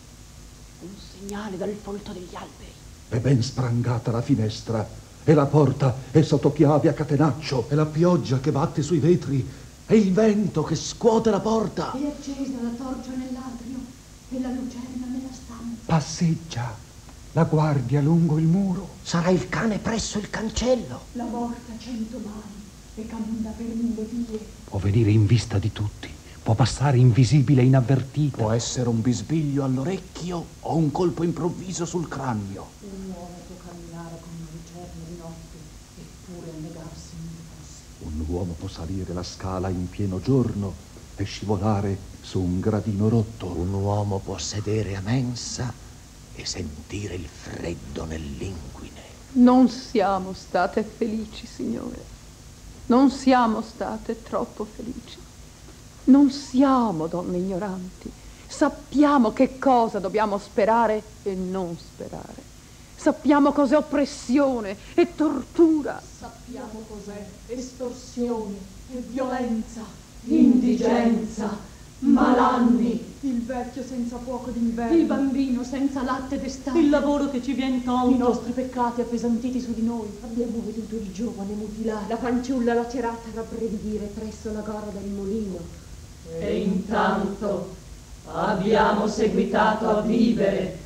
un segnale dal folto degli alberi. È ben sprangata la finestra e la porta è sotto chiave a catenaccio. È la pioggia che batte sui vetri, è il vento che scuote la porta. È accesa la torcia nell'atrio e la lucerna nella stanza. Passeggia la guardia lungo il muro. Sarà il cane presso il cancello. La morta 100 mani e cammina per 1000 vie. Può venire in vista di tutti, può passare invisibile e inavvertita. Può essere un bisbiglio all'orecchio o un colpo improvviso sul cranio. Un uomo può camminare con una lucerna di notte eppure annegarsi nelle fosse. Un uomo può salire la scala in pieno giorno e scivolare su un gradino rotto. Un uomo può sedere a mensa e sentire il freddo nell'inguine. Non siamo state felici, Signore. Non siamo state troppo felici. Non siamo donne ignoranti. Sappiamo che cosa dobbiamo sperare e non sperare. Sappiamo cos'è oppressione e tortura. Sappiamo cos'è estorsione e violenza, indigenza, malanni, il vecchio senza fuoco d'inverno, il bambino senza latte d'estate, il lavoro che ci vien tolto, i nostri peccati appesantiti su di noi. Abbiamo veduto il giovane mutilato, la fanciulla lacerata rabbrividire presso la gora del mulino. E intanto abbiamo seguitato a vivere,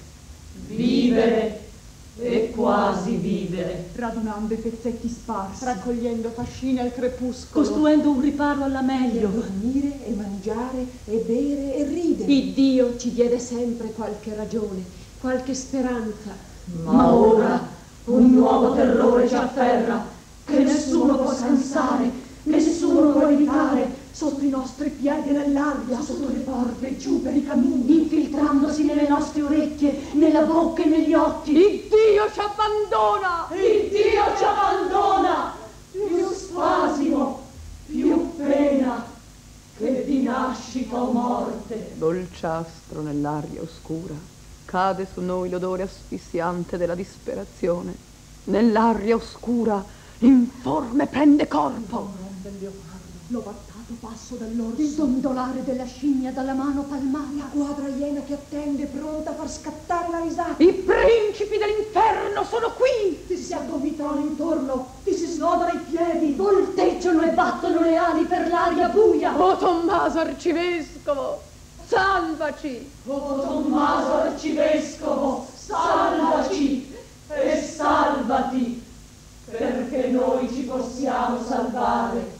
vivere e quasi vivere, radunando i pezzetti sparsi, raccogliendo fascine al crepuscolo, costruendo un riparo alla meglio, e dormire e mangiare e bere e ridere. Il Dio ci diede sempre qualche ragione, qualche speranza. Ma ora un nuovo terrore ci afferra, che nessuno può scansare, nessuno può evitare, sotto i nostri piedi nell'aria, sotto le porte, giù per i camini, infiltrandosi nelle nostre orecchie, nella bocca e negli occhi. Il Dio ci abbandona! Il Dio ci abbandona! Più spasimo, più pena, che di nascita o morte. Dolciastro nell'aria oscura, cade su noi l'odore asfissiante della disperazione. Nell'aria oscura l'informe prende corpo. L'ho battato passo dall'orso, il dondolare della scimmia dalla mano palmata, la quadra iena che attende pronta a far scattare la risata. I principi dell'inferno sono qui! Ti si aggomitano intorno, ti si snodano i piedi, volteggiano e battono le ali per l'aria buia. Oh Tommaso Arcivescovo, salvaci! Oh Tommaso Arcivescovo, salvaci e salvati, perché noi ci possiamo salvare.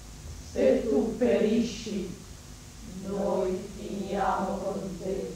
Se tu perisci, noi finiamo con te.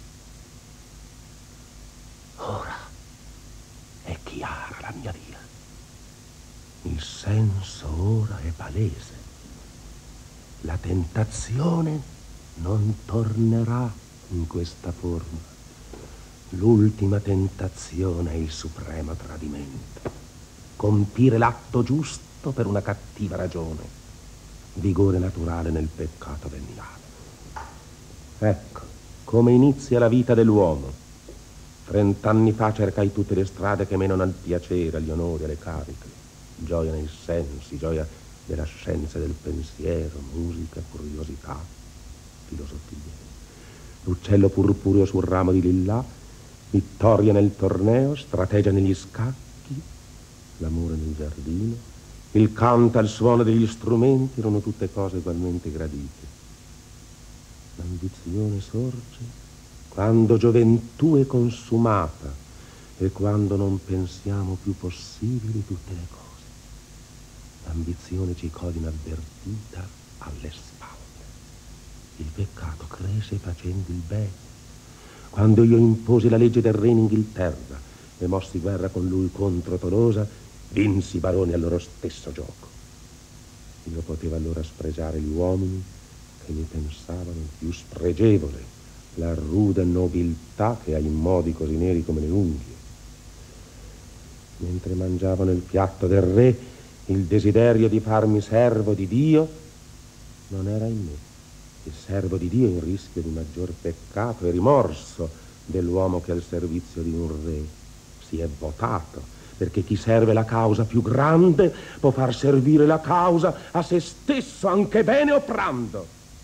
Ora è chiara la mia via. Il senso ora è palese. La tentazione non tornerà in questa forma. L'ultima tentazione è il supremo tradimento. Compire l'atto giusto per una cattiva ragione. Vigore naturale nel peccato veniale. Ecco come inizia la vita dell'uomo. 30 anni fa cercai tutte le strade che menano al piacere, agli onori, alle cariche. Gioia nei sensi, gioia della scienza e del pensiero, musica, curiosità, filosofia. L'uccello purpureo sul ramo di lillà, vittoria nel torneo, strategia negli scacchi, l'amore nel giardino, il canto al suono degli strumenti erano tutte cose ugualmente gradite. L'ambizione sorge quando gioventù è consumata e quando non pensiamo più possibili tutte le cose. L'ambizione ci coglie inavvertita alle spalle. Il peccato cresce facendo il bene. Quando io imposi la legge del re in Inghilterra e mossi guerra con lui contro Tolosa, vinsi i baroni al loro stesso gioco. Io potevo allora spreggiare gli uomini che mi pensavano più spregevole la rude nobiltà che ha i modi così neri come le unghie. Mentre mangiavo nel piatto del re, il desiderio di farmi servo di Dio non era in me. Il servo di Dio è in rischio di maggior peccato e rimorso dell'uomo che al servizio di un re si è votato, perché chi serve la causa più grande può far servire la causa a se stesso, anche bene operando.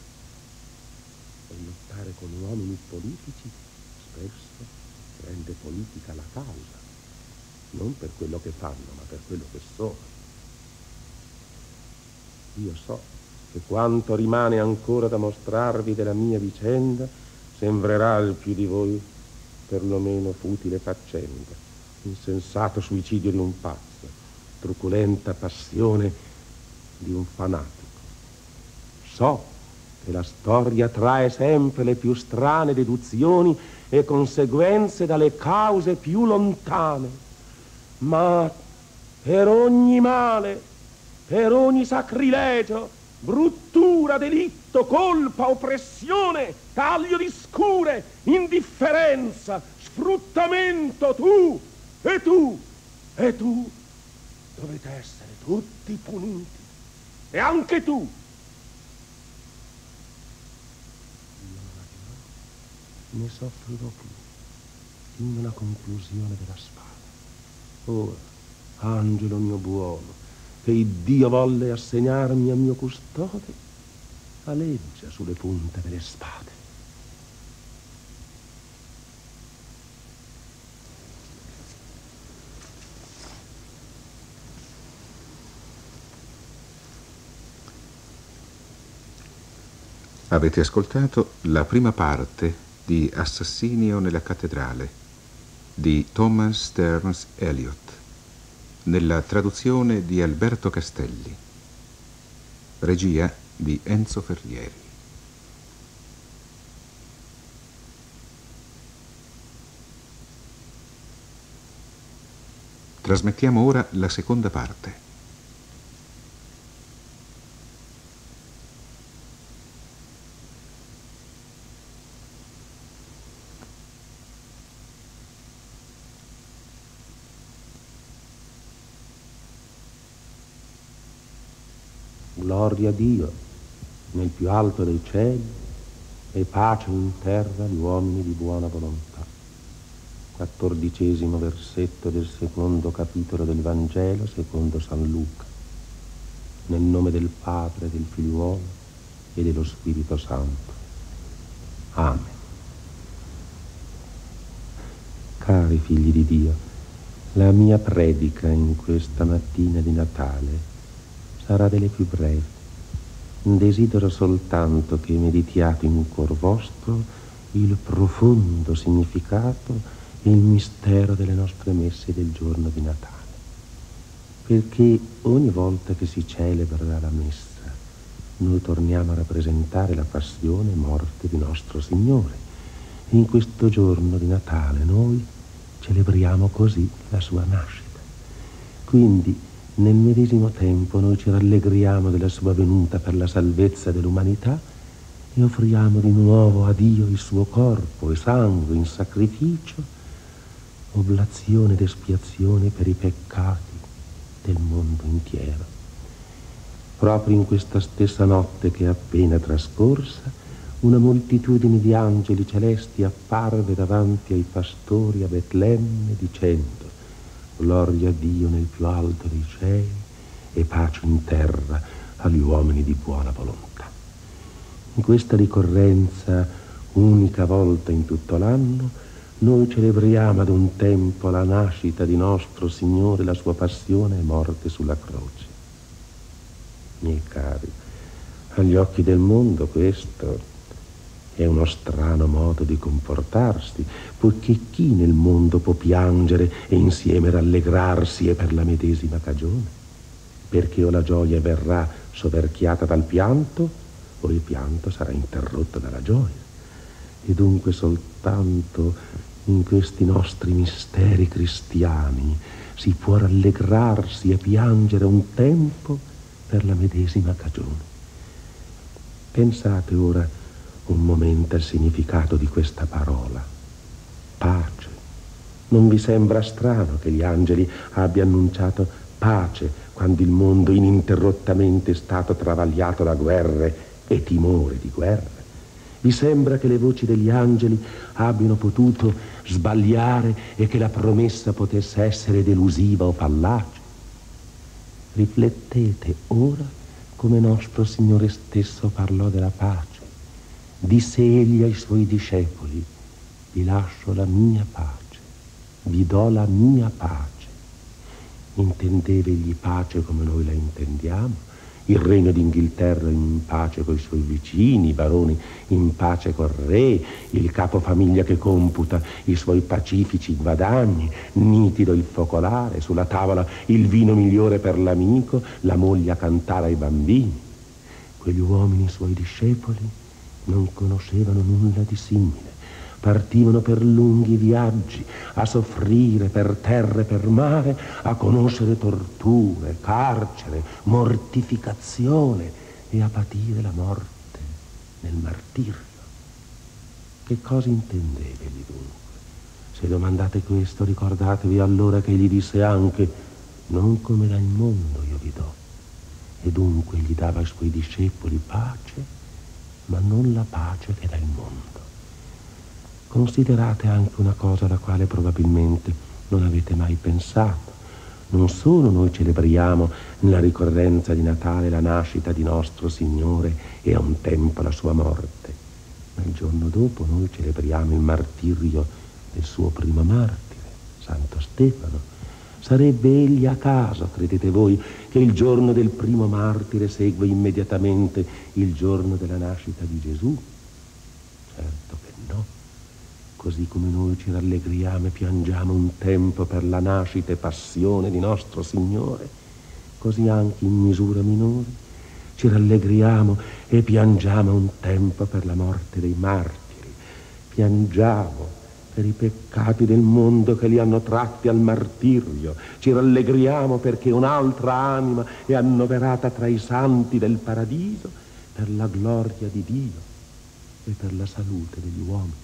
E lottare con uomini politici spesso rende politica la causa, non per quello che fanno, ma per quello che sono. Io so che quanto rimane ancora da mostrarvi della mia vicenda sembrerà al più di voi perlomeno futile faccenda, insensato suicidio di un pazzo, truculenta passione di un fanatico. So che la storia trae sempre le più strane deduzioni e conseguenze dalle cause più lontane, ma per ogni male, per ogni sacrilegio, bruttura, delitto, colpa, oppressione, taglio di scure, indifferenza, sfruttamento, tu E tu dovete essere tutti puniti. E anche tu. Io non agirò, ne soffrirò più, fino alla conclusione della spada. Ora, angelo mio buono, che Iddio volle assegnarmi a mio custode, aleggia sulle punte delle spade. Avete ascoltato la prima parte di Assassinio nella cattedrale di Thomas Stearns Eliot, nella traduzione di Alberto Castelli, regia di Enzo Ferrieri. Trasmettiamo ora la seconda parte. Gloria a Dio nel più alto dei cieli e pace in terra agli uomini di buona volontà. 14° versetto del 2° capitolo del Vangelo secondo San Luca. Nel nome del Padre, del Figliuolo e dello Spirito Santo. Amen. Cari figli di Dio, la mia predica in questa mattina di Natale sarà delle più brevi. Desidero soltanto che meditiate in cuor vostro il profondo significato e il mistero delle nostre messe del giorno di Natale. Perché ogni volta che si celebra la messa, noi torniamo a rappresentare la passione e morte di nostro Signore. E in questo giorno di Natale noi celebriamo così la sua nascita. Quindi, nel medesimo tempo noi ci rallegriamo della sua venuta per la salvezza dell'umanità e offriamo di nuovo a Dio il suo corpo e sangue in sacrificio, oblazione ed espiazione per i peccati del mondo intero. Proprio in questa stessa notte che è appena trascorsa, una moltitudine di angeli celesti apparve davanti ai pastori a Betlemme dicendo: gloria a Dio nel più alto dei cieli e pace in terra agli uomini di buona volontà. In questa ricorrenza, unica volta in tutto l'anno, noi celebriamo ad un tempo la nascita di nostro Signore, la sua passione e morte sulla croce. Miei cari, agli occhi del mondo questo è uno strano modo di comportarsi, poiché chi nel mondo può piangere e insieme rallegrarsi è per la medesima cagione? Perché o la gioia verrà soverchiata dal pianto, o il pianto sarà interrotto dalla gioia. E dunque soltanto in questi nostri misteri cristiani si può rallegrarsi e piangere un tempo per la medesima cagione. Pensate ora un momento al significato di questa parola, pace. Non vi sembra strano che gli angeli abbiano annunciato pace quando il mondo ininterrottamente è stato travagliato da guerre e timore di guerre? Vi sembra che le voci degli angeli abbiano potuto sbagliare e che la promessa potesse essere delusiva o fallace? Riflettete ora come nostro Signore stesso parlò della pace. Disse egli ai suoi discepoli: vi lascio la mia pace, vi do la mia pace. Intendeva egli pace come noi la intendiamo? Il regno d'Inghilterra in pace coi suoi vicini, i baroni in pace col re, il capofamiglia che computa i suoi pacifici guadagni, nitido il focolare, sulla tavola il vino migliore per l'amico, la moglie a cantare ai bambini. Quegli uomini suoi discepoli non conoscevano nulla di simile. Partivano per lunghi viaggi, a soffrire per terra e per mare, a conoscere torture, carcere, mortificazione e a patire la morte nel martirio. Che cosa intendeva egli dunque? Se domandate questo, ricordatevi allora che egli disse anche: non come dal mondo io vi do. E dunque egli dava ai suoi discepoli pace, ma non la pace che dà il mondo. Considerate anche una cosa alla quale probabilmente non avete mai pensato. Non solo noi celebriamo nella ricorrenza di Natale la nascita di nostro Signore e a un tempo la sua morte, ma il giorno dopo noi celebriamo il martirio del suo primo martire, Santo Stefano. Sarebbe egli a caso, credete voi, che il giorno del primo martire segue immediatamente il giorno della nascita di Gesù? Certo che no. Così come noi ci rallegriamo e piangiamo un tempo per la nascita e passione di nostro Signore, così anche in misura minore ci rallegriamo e piangiamo un tempo per la morte dei martiri. Piangiamo per i peccati del mondo che li hanno tratti al martirio. Ci rallegriamo perché un'altra anima è annoverata tra i santi del paradiso per la gloria di Dio e per la salute degli uomini.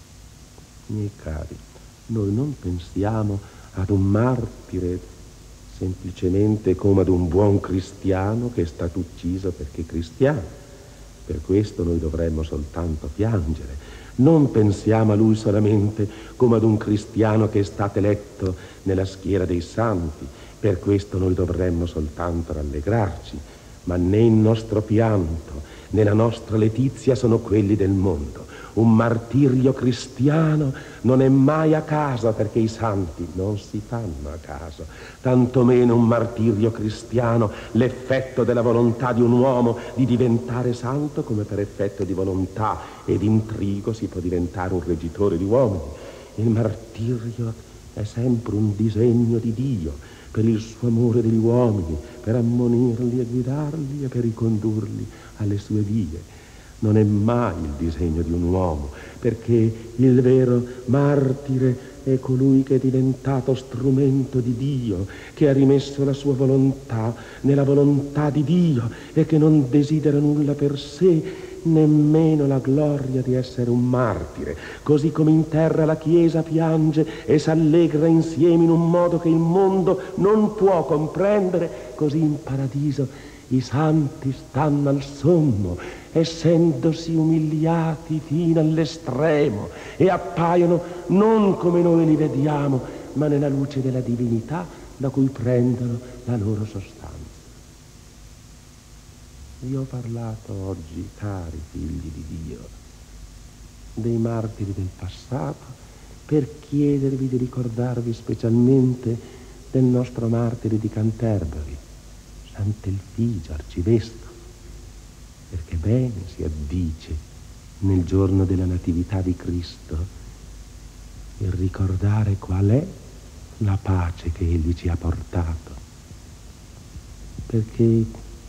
Miei cari, noi non pensiamo ad un martire semplicemente come ad un buon cristiano che è stato ucciso perché cristiano. Per questo noi dovremmo soltanto piangere. Non pensiamo a lui solamente come ad un cristiano che è stato eletto nella schiera dei santi. Per questo noi dovremmo soltanto rallegrarci. Ma né il nostro pianto né la nostra letizia sono quelli del mondo. Un martirio cristiano non è mai a caso, perché i santi non si fanno a caso. Tantomeno un martirio cristiano l'effetto della volontà di un uomo di diventare santo, come per effetto di volontà ed intrigo si può diventare un reggitore di uomini. Il martirio è sempre un disegno di Dio per il suo amore degli uomini, per ammonirli e guidarli e per ricondurli alle sue vie. Non è mai il disegno di un uomo, perché il vero martire è colui che è diventato strumento di Dio, che ha rimesso la sua volontà nella volontà di Dio e che non desidera nulla per sé, nemmeno la gloria di essere un martire. Così come in terra la Chiesa piange e s'allegra insieme in un modo che il mondo non può comprendere, così in paradiso i santi stanno al sommo, essendosi umiliati fino all'estremo, e appaiono non come noi li vediamo, ma nella luce della divinità da cui prendono la loro sostanza. Vi ho parlato oggi, cari figli di Dio, dei martiri del passato, per chiedervi di ricordarvi specialmente del nostro martire di Canterbury, Sant'Elfigio, arcivescovo, perché bene si addice nel giorno della natività di Cristo il ricordare qual è la pace che Egli ci ha portato. Perché,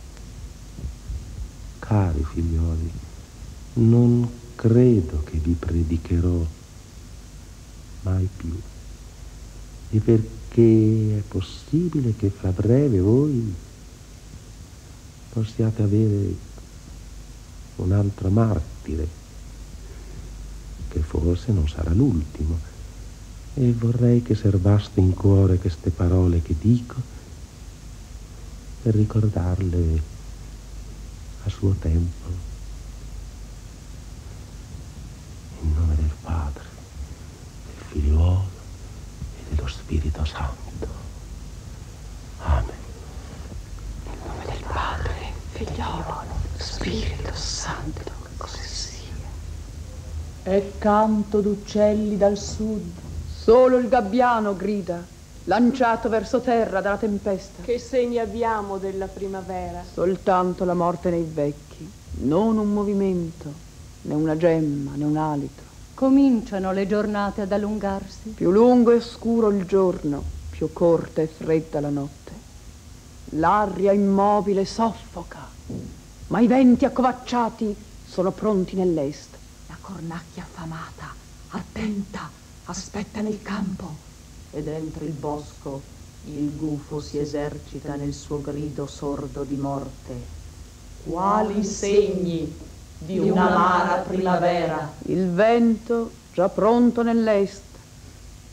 cari figlioli, non credo che vi predicherò mai più, e perché è possibile che fra breve voi possiate avere un altro martire, che forse non sarà l'ultimo, e vorrei che serbaste in cuore queste parole che dico per ricordarle a suo tempo. In nome del Padre, del Figliuolo e dello Spirito Santo. Amen. In nome del Padre, Figliolo, Spirito Santo, così sia. E canto d'uccelli dal sud. Solo il gabbiano grida, lanciato verso terra dalla tempesta. Che segni abbiamo della primavera? Soltanto la morte nei vecchi, non un movimento, né una gemma, né un alito. Cominciano le giornate ad allungarsi. Più lungo e scuro il giorno, più corta e fredda la notte. L'aria immobile soffoca, ma i venti accovacciati sono pronti nell'est. La cornacchia affamata, attenta, aspetta nel campo, e dentro il bosco il gufo si esercita nel suo grido sordo di morte. Quali segni di un'amara primavera! Il vento già pronto nell'est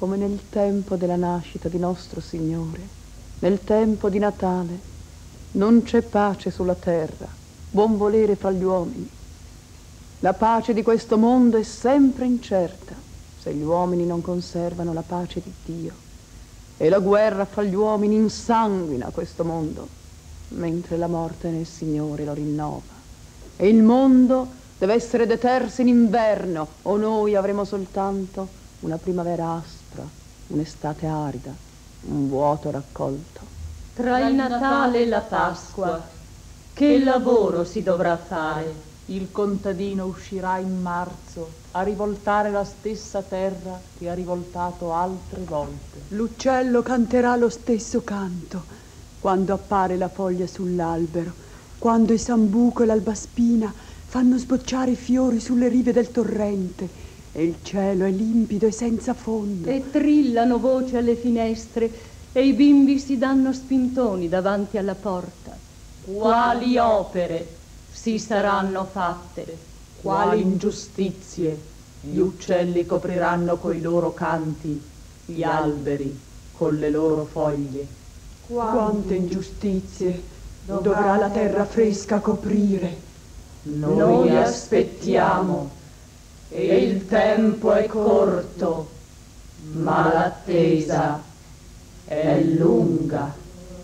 come nel tempo della nascita di nostro Signore, nel tempo di Natale, non c'è pace sulla terra, buon volere fra gli uomini. La pace di questo mondo è sempre incerta se gli uomini non conservano la pace di Dio. E la guerra fra gli uomini insanguina questo mondo, mentre la morte nel Signore lo rinnova. E il mondo deve essere deterso in inverno, o noi avremo soltanto una primavera aspra, un'estate arida, un vuoto raccolto. Tra il Natale e la Pasqua, che lavoro si dovrà fare? Il contadino uscirà in marzo a rivoltare la stessa terra che ha rivoltato altre volte. L'uccello canterà lo stesso canto quando appare la foglia sull'albero, quando il sambuco e l'albaspina fanno sbocciare i fiori sulle rive del torrente e il cielo è limpido e senza fondo. E trillano voci alle finestre e i bimbi si danno spintoni davanti alla porta. Quali opere si saranno fatte? Quali ingiustizie! Gli uccelli copriranno coi loro canti gli alberi con le loro foglie. Quante ingiustizie dovrà la terra fresca coprire. Noi aspettiamo e il tempo è corto, ma l'attesa è lunga.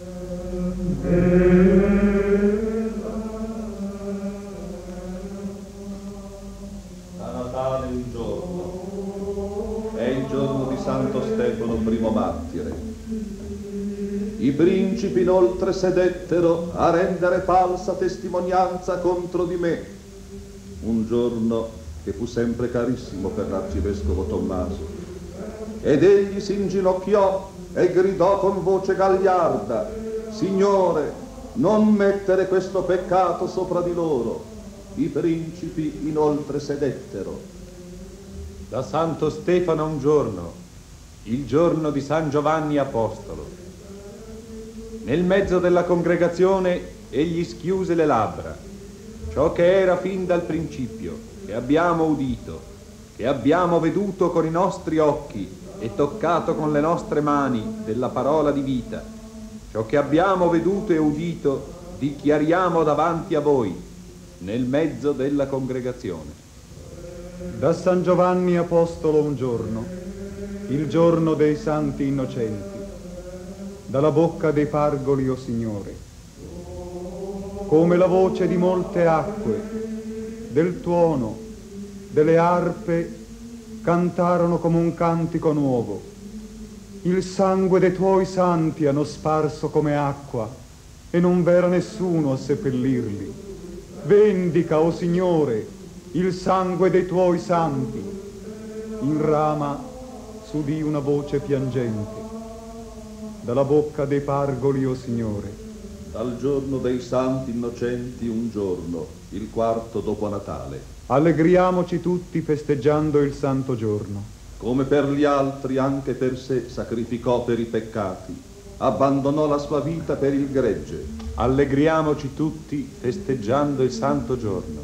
A Natale un giorno, è il giorno di Santo Stefano primo martire. I principi inoltre sedettero a rendere falsa testimonianza contro di me. Un giorno che fu sempre carissimo per l'arcivescovo Tommaso. Ed egli si inginocchiò e gridò con voce gagliarda: Signore, non mettere questo peccato sopra di loro. I principi inoltre sedettero. Da Santo Stefano un giorno, il giorno di San Giovanni Apostolo. Nel mezzo della congregazione egli schiuse le labbra. Ciò che era fin dal principio, che abbiamo udito, che abbiamo veduto con i nostri occhi e toccato con le nostre mani della parola di vita, ciò che abbiamo veduto e udito dichiariamo davanti a voi, nel mezzo della congregazione. Da San Giovanni Apostolo un giorno, il giorno dei santi innocenti, dalla bocca dei pargoli, o Signore, come la voce di molte acque, del tuono, delle arpe, cantarono come un cantico nuovo. Il sangue dei tuoi santi hanno sparso come acqua, e non v'era nessuno a seppellirli. Vendica, o Signore, il sangue dei tuoi santi. In rama s'udì una voce piangente. Dalla bocca dei pargoli, o Signore. Dal giorno dei santi innocenti un giorno, il quarto dopo Natale. Allegriamoci tutti festeggiando il santo giorno. Come per gli altri, anche per sé sacrificò per i peccati. Abbandonò la sua vita per il gregge. Allegriamoci tutti festeggiando il santo giorno.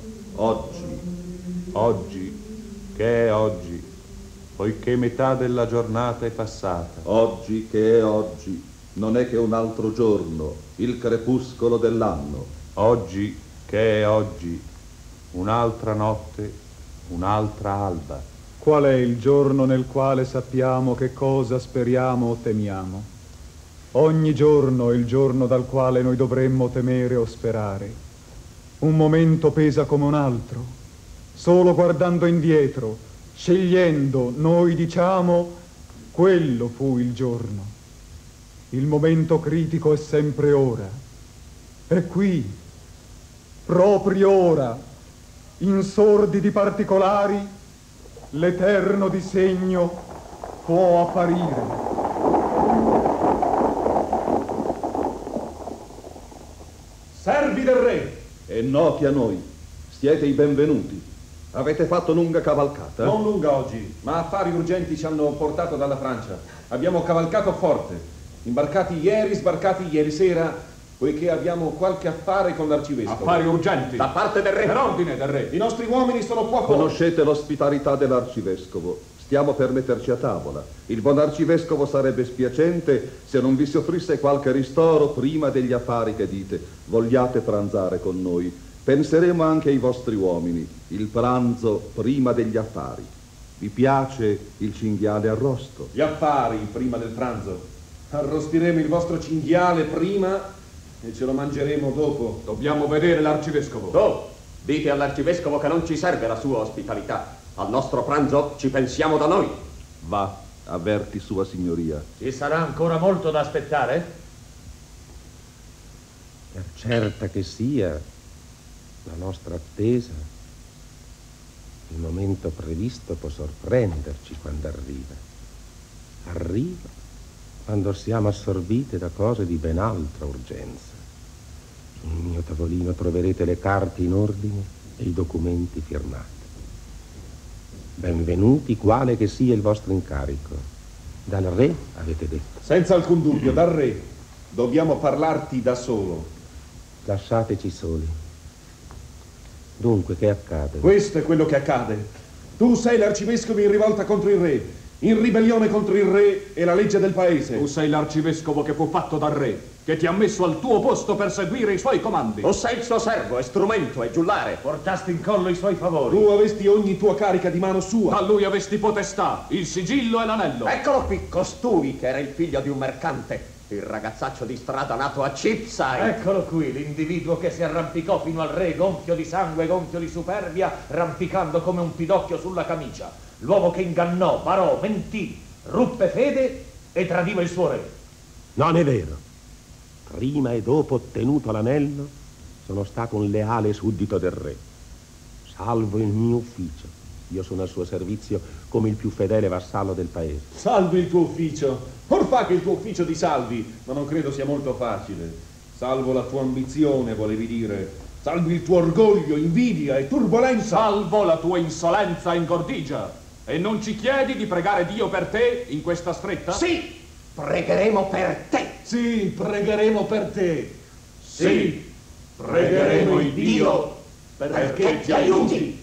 Oggi, che è oggi, poiché metà della giornata è passata. Oggi, che è oggi, non è che un altro giorno, il crepuscolo dell'anno. Oggi, che è oggi, un'altra notte, un'altra alba. Qual è il giorno nel quale sappiamo che cosa speriamo o temiamo? Ogni giorno è il giorno dal quale noi dovremmo temere o sperare. Un momento pesa come un altro. Solo guardando indietro, scegliendo, noi diciamo, quello fu il giorno. Il momento critico è sempre ora. È qui, proprio ora, in sordidi particolari, l'eterno disegno può apparire. Servi del re! E noti a noi, siete i benvenuti. Avete fatto lunga cavalcata? Non lunga oggi, ma affari urgenti ci hanno portato dalla Francia. Abbiamo cavalcato forte, imbarcati ieri, sbarcati ieri sera, poiché abbiamo qualche affare con l'arcivescovo. Affari urgenti? Da parte del re. Per ordine del re. I nostri uomini sono poco... Conoscete l'ospitalità dell'arcivescovo. Stiamo per metterci a tavola. Il buon arcivescovo sarebbe spiacente se non vi si offrisse qualche ristoro prima degli affari che dite. Vogliate pranzare con noi? Penseremo anche ai vostri uomini. Il pranzo prima degli affari. Vi piace il cinghiale arrosto? Gli affari prima del pranzo. Arrostiremo il vostro cinghiale prima e ce lo mangeremo dopo. Dobbiamo vedere l'arcivescovo. Oh, dite all'arcivescovo che non ci serve la sua ospitalità. Al nostro pranzo ci pensiamo da noi. Va, avverti sua signoria. Ci sarà ancora molto da aspettare? Per certa che sia la nostra attesa, il momento previsto può sorprenderci quando arriva. Arriva quando siamo assorbite da cose di ben altra urgenza. Sul mio tavolino troverete le carte in ordine e i documenti firmati. Benvenuti quale che sia il vostro incarico. Dal re, avete detto? Senza alcun dubbio, dal re. Dobbiamo parlarti da solo. Lasciateci soli. Dunque, che accade? Questo è quello che accade. Tu sei l'arcivescovo in rivolta contro il re, in ribellione contro il re e la legge del paese. Tu sei l'arcivescovo che fu fatto dal re, che ti ha messo al tuo posto per seguire i suoi comandi. Tu sei il suo servo, è strumento, è giullare. Portasti in collo i suoi favori. Tu avesti ogni tua carica di mano sua. Da lui avesti potestà, il sigillo e l'anello. Eccolo qui, costui che era il figlio di un mercante, il ragazzaccio di strada nato a Cheapside. Eccolo qui, l'individuo che si arrampicò fino al re, gonfio di sangue, gonfio di superbia, rampicando come un pidocchio sulla camicia. L'uomo che ingannò, barò, mentì, ruppe fede e tradiva il suo re. Non è vero. Prima e dopo ottenuto l'anello, sono stato un leale suddito del re. Salvo il mio ufficio. Io sono al suo servizio come il più fedele vassallo del paese. Salvi il tuo ufficio. Or fa che il tuo ufficio ti salvi, ma non credo sia molto facile. Salvo la tua ambizione, volevi dire. Salvi il tuo orgoglio, invidia e turbolenza. Salvo la tua insolenza e ingordigia. E non ci chiedi di pregare Dio per te in questa stretta? Sì, pregheremo per te. Sì, pregheremo per te. Sì, pregheremo il Dio perché ti aiuti.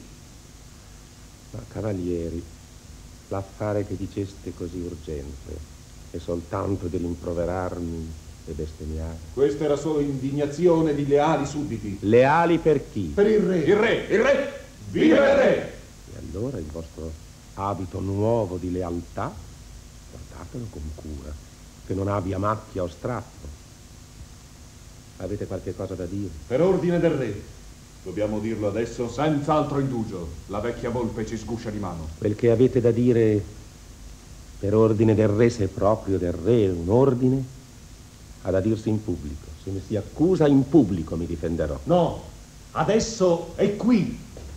Ma cavalieri, l'affare che diceste così urgente è soltanto di rimproverarmi e bestemmiare. Questa era solo indignazione di leali sudditi. Leali per chi? Per il re. Il re, il re, viva il re! E allora il vostro abito nuovo di lealtà, guardatelo con cura, che non abbia macchia o strappo. Avete qualche cosa da dire? Per ordine del re. Dobbiamo dirlo adesso? Senza altro indugio. La vecchia volpe ci sguscia di mano. Quel che avete da dire per ordine del re, se proprio del re è un ordine, ha da dirsi in pubblico. Se mi si accusa in pubblico mi difenderò. No, adesso è qui.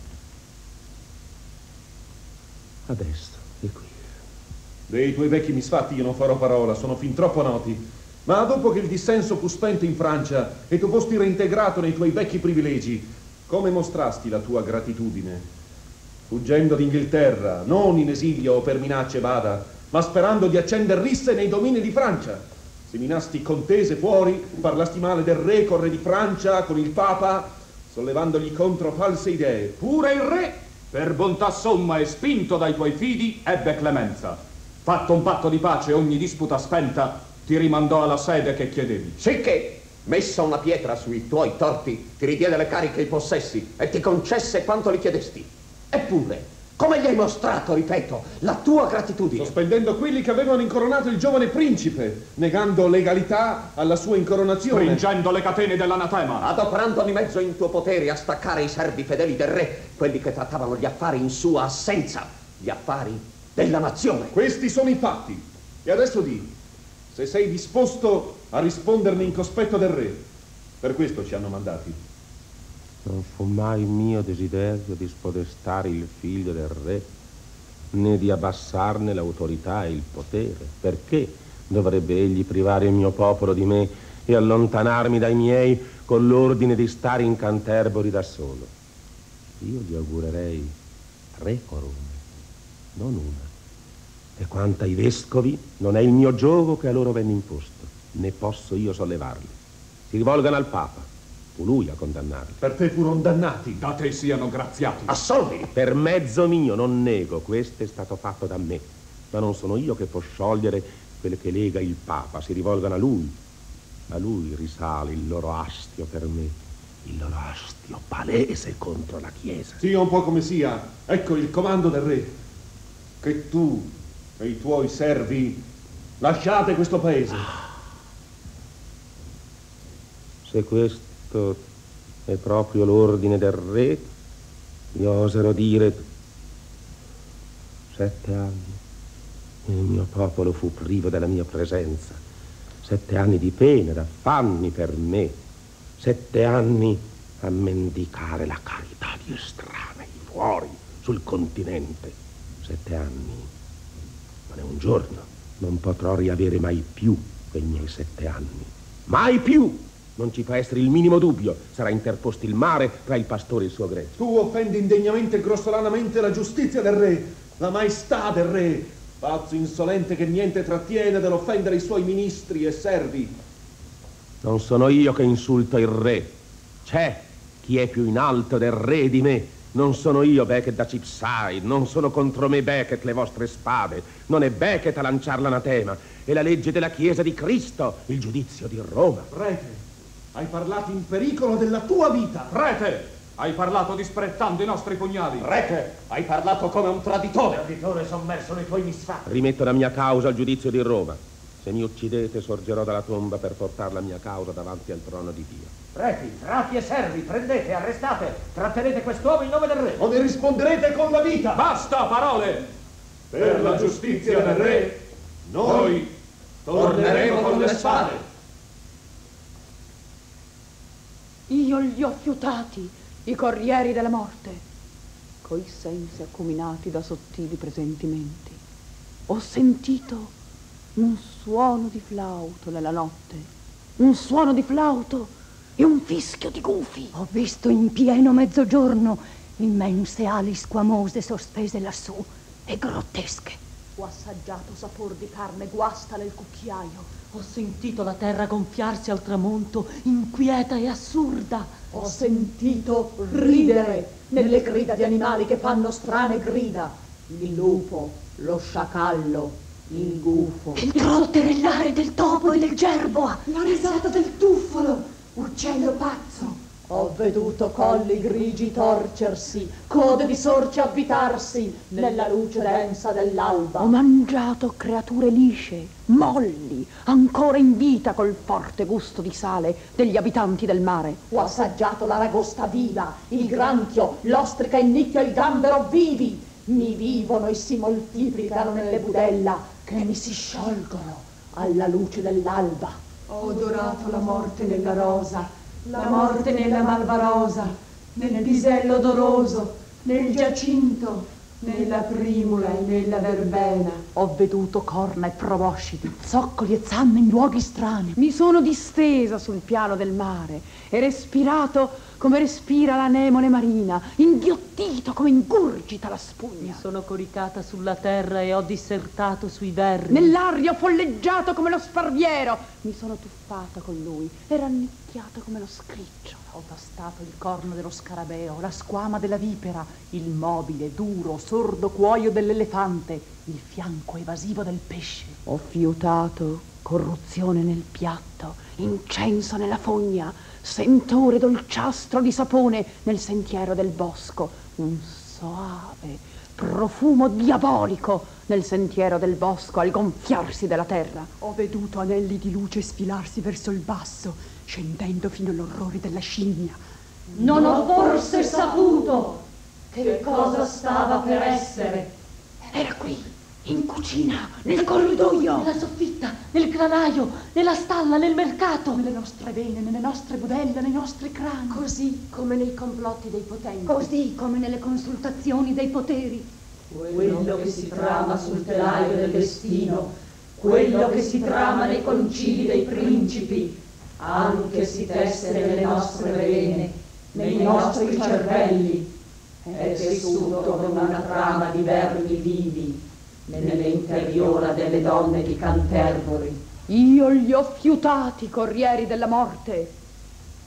Adesso è qui. Dei tuoi vecchi misfatti io non farò parola, sono fin troppo noti. Ma dopo che il dissenso fu spento in Francia e tu fosti reintegrato nei tuoi vecchi privilegi, come mostrasti la tua gratitudine? Fuggendo d'Inghilterra, non in esilio o per minacce bada, ma sperando di accender risse nei domini di Francia. Seminasti contese fuori, parlasti male del re con re di Francia, con il Papa, sollevandogli contro false idee. Pure il re, per bontà somma e spinto dai tuoi fidi, ebbe clemenza. Fatto un patto di pace e ogni disputa spenta, ti rimandò alla sede che chiedevi. Sicché, messa una pietra sui tuoi torti, ti ridiede le cariche e i possessi e ti concesse quanto li chiedesti. Eppure, come gli hai mostrato, ripeto, la tua gratitudine? Sospendendo quelli che avevano incoronato il giovane principe, negando legalità alla sua incoronazione. Stringendo le catene dell'anatema. Adoperando ogni mezzo in tuo potere a staccare i servi fedeli del re, quelli che trattavano gli affari in sua assenza, gli affari della nazione. Questi sono i fatti. E adesso di, se sei disposto a risponderne in cospetto del re. Per questo ci hanno mandati. Non fu mai mio desiderio di spodestare il figlio del re, né di abbassarne l'autorità e il potere. Perché dovrebbe egli privare il mio popolo di me e allontanarmi dai miei con l'ordine di stare in Canterbury da solo? Io gli augurerei 3 corone, non una. E quanto ai vescovi, non è il mio giogo che a loro venne imposto, né posso io sollevarli. Si rivolgano al Papa. Fu lui a condannarli. Per te furono dannati. Da te siano graziati. Assolvi! Per mezzo mio, non nego, questo è stato fatto da me. Ma non sono io che può sciogliere quelle che lega il Papa. Si rivolgano a lui. A lui risale il loro astio per me. Il loro astio palese contro la Chiesa. Sia un po' come sia, ecco il comando del re. Che tu e i tuoi servi lasciate questo paese. Se questo è proprio l'ordine del re, io oserò dire 7 anni. Il mio popolo fu privo della mia presenza. 7 anni di pena, d'affanni per me. 7 anni a mendicare la carità di estranei fuori, sul continente. 7 anni. Non è un giorno. Non potrò riavere mai più quei miei 7 anni. Mai più! Non ci fa essere il minimo dubbio. Sarà interposto il mare tra il pastore e il suo gregge. Tu offendi indegnamente e grossolanamente la giustizia del re, la maestà del re, pazzo insolente che niente trattiene dall'offendere i suoi ministri e servi. Non sono io che insulto il re. C'è chi è più in alto del re di me. Non sono io Becket da Cheapside, non sono contro me Becket le vostre spade, non è Becket a lanciar l'anatema, è la legge della Chiesa di Cristo, il giudizio di Roma. Prete, hai parlato in pericolo della tua vita. Prete, hai parlato disprezzando i nostri pugnali. Prete, hai parlato come un traditore. Traditore sommerso nei tuoi misfatti. Rimetto la mia causa al giudizio di Roma. Se mi uccidete sorgerò dalla tomba per portare la mia causa davanti al trono di Dio. Preti, frati e servi, prendete, arrestate, trattenete quest'uomo in nome del re. O ne risponderete con la vita. Basta parole! Per la giustizia del re, noi torneremo con le spade. Io li ho fiutati, i corrieri della morte, coi sensi acuminati da sottili presentimenti. Ho sentito un suono di flauto nella notte, un suono di flauto e un fischio di gufi. Ho visto in pieno mezzogiorno immense ali squamose sospese lassù e grottesche. Ho assaggiato sapor di carne guasta nel cucchiaio. Ho sentito la terra gonfiarsi al tramonto, inquieta e assurda. Ho sentito ridere nelle grida di animali che fanno strane grida. Il lupo, lo sciacallo, il gufo. Il trotterellare del topo e del gerboa. La risata del tuffolo, uccello pazzo. Ho veduto colli grigi torcersi, code di sorci avvitarsi nella luce densa dell'alba. Ho mangiato creature lisce, molli, ancora in vita col forte gusto di sale degli abitanti del mare. Ho assaggiato l'aragosta viva, il granchio, l'ostrica in nicchio e il gambero vivi. Mi vivono e si moltiplicano nelle budella che mi si sciolgono alla luce dell'alba. Ho odorato la morte nella rosa, la morte nella malvarosa, nel pisello odoroso, nel giacinto, nella primula e nella verbena. Ho veduto corna e proboscidi, zoccoli e zamme in luoghi strani. Mi sono distesa sul piano del mare e respirato come respira l'anemone marina, inghiottito come ingurgita la spugna. Mi sono coricata sulla terra e ho dissertato sui vermi. Nell'aria ho folleggiato come lo sparviero. Mi sono tuffata con lui e rannicchiato come lo scriccio. Ho tastato il corno dello scarabeo, la squama della vipera, il mobile, duro, sordo cuoio dell'elefante, il fianco evasivo del pesce. Ho fiutato corruzione nel piatto, incenso nella fogna, sentore dolciastro di sapone nel sentiero del bosco, un soave profumo diabolico nel sentiero del bosco al gonfiarsi della terra. Ho veduto anelli di luce sfilarsi verso il basso, scendendo fino all'orrore della scimmia. Non ho forse saputo che cosa stava per essere. Era qui, in cucina, nel corridoio, nella soffitta, nel granaio, nella stalla, nel mercato, nelle nostre vene, nelle nostre budella, nei nostri crani. Così come nei complotti dei potenti. Così come nelle consultazioni dei poteri. Quello che si trama sul telaio del destino, quello che si trama nei concili dei principi, anche si tesse nelle nostre vene, nei nostri cervelli, è tessuto come una trama di vermi vivi nell'interiora delle donne di Canterbury. Io li ho fiutati, corrieri della morte.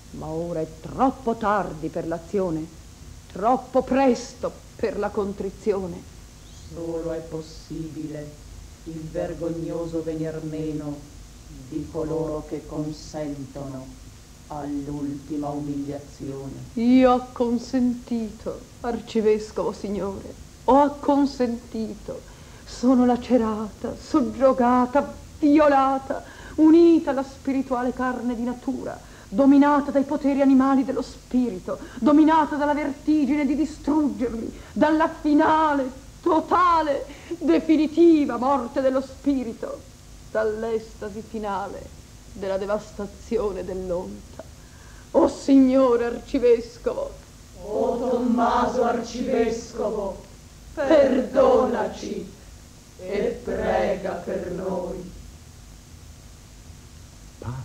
Ma ora è troppo tardi per l'azione, troppo presto per la contrizione. Solo è possibile il vergognoso venir meno di coloro che consentono all'ultima umiliazione. Io ho acconsentito, arcivescovo signore, ho acconsentito. Sono lacerata, soggiogata, violata, unita alla spirituale carne di natura, dominata dai poteri animali dello spirito, dominata dalla vertigine di distruggermi, dalla finale, totale, definitiva morte dello spirito, dall'estasi finale della devastazione dell'onta. O Signore Arcivescovo, o Tommaso Arcivescovo, perdonaci e prega per noi. Pace,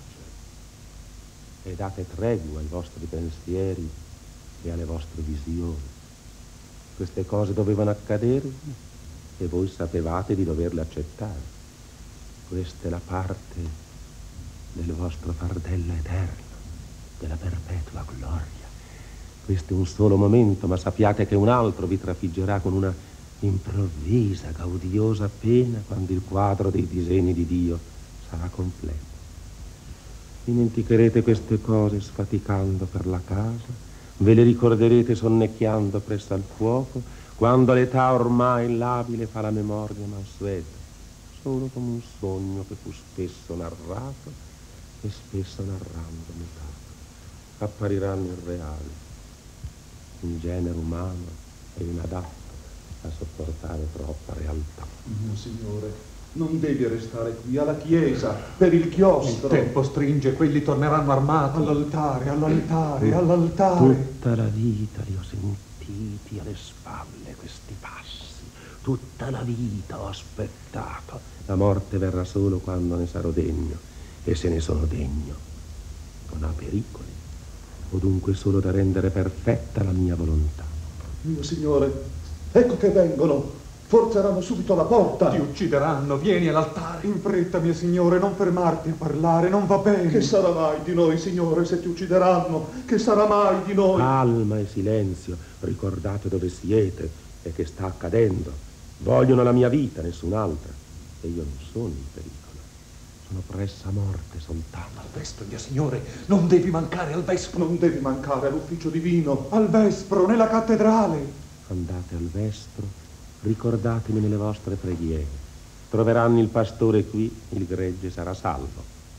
e date tregua ai vostri pensieri e alle vostre visioni. Queste cose dovevano accadere e voi sapevate di doverle accettare. Questa è la parte del vostro fardello eterno, della perpetua gloria. Questo è un solo momento, ma sappiate che un altro vi trafiggerà con una improvvisa, gaudiosa pena quando il quadro dei disegni di Dio sarà completo. Dimenticherete queste cose sfaticando per la casa, ve le ricorderete sonnecchiando presso al fuoco, quando l'età ormai labile fa la memoria mansueta, solo come un sogno che fu spesso narrato e spesso narrando mutato. Appariranno irreali, un genere umano è inadatto a sopportare troppa realtà. Mio Signore, non devi restare qui, alla chiesa, per il chiostro. Il tempo stringe, quelli torneranno armati. All'altare, all'altare, all'altare. Tutta la vita li ho sentiti alle spalle questi passi. Tutta la vita ho aspettato. La morte verrà solo quando ne sarò degno. E se ne sono degno, non ha pericoli. Ho dunque solo da rendere perfetta la mia volontà. Mio Signore, ecco che vengono. Forzeranno subito la porta. Ti uccideranno, vieni all'altare. In fretta, mio Signore, non fermarti a parlare, non va bene. Che sarà mai di noi, Signore, se ti uccideranno? Che sarà mai di noi? Calma e silenzio, ricordate dove siete e che sta accadendo. Vogliono la mia vita, nessun'altra. E io non sono in pericolo. Sono presso a morte soltanto. Al vespro, mio Signore, non devi mancare al vespro. Non devi mancare all'ufficio divino. Al vespro, nella cattedrale. Andate al vespro. Ricordatemi nelle vostre preghiere. Troveranno il pastore qui, il gregge sarà salvo.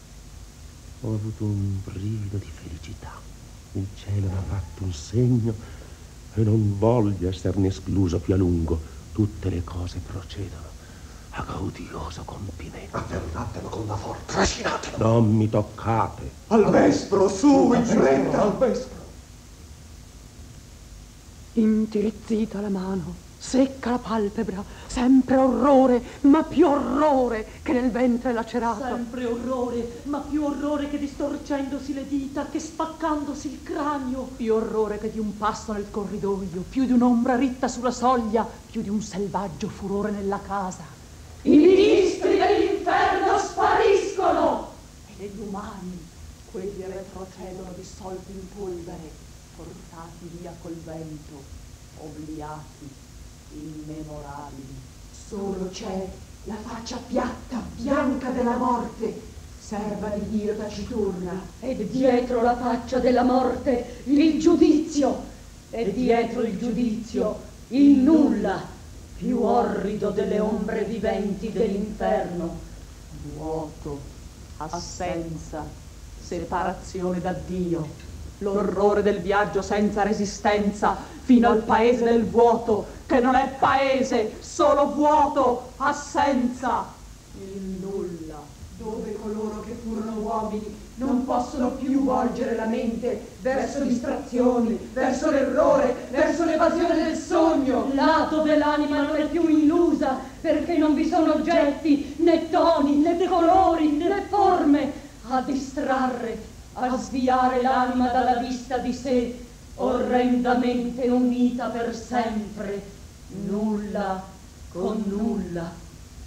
Ho avuto un brivido di felicità. Il cielo mi ha fatto un segno e non voglio esserne escluso più a lungo. Tutte le cose procedono a gaudioso compimento. Afferratelo con la forza, trascinatelo. Non mi toccate. Al vespro, su, in fretta. Al vespro. Intirizzita la mano, secca la palpebra, sempre orrore, ma più orrore che nel ventre lacerato. Sempre orrore, ma più orrore che distorcendosi le dita, che spaccandosi il cranio. Più orrore che di un passo nel corridoio, più di un'ombra ritta sulla soglia, più di un selvaggio furore nella casa. I ministri dell'inferno spariscono! E gli umani, quelli retrocedono dissolti in polvere, portati via col vento, obliati, immemorabili. Solo c'è la faccia piatta, bianca della morte, serva di Dio taciturna. E dietro la faccia della morte il giudizio, e dietro il giudizio il nulla, più orrido delle ombre viventi dell'inferno. Vuoto, assenza, separazione da Dio, l'orrore del viaggio senza resistenza fino al paese del vuoto, che non è paese, solo vuoto, assenza, il nulla, dove coloro che furono uomini non possono più volgere la mente verso distrazioni, verso l'errore, verso l'evasione del sogno. Là dove l'anima non è più illusa, perché non vi sono oggetti, né toni, né colori, né forme, a distrarre, a sviare l'anima dalla vista di sé, orrendamente unita per sempre, nulla con nulla.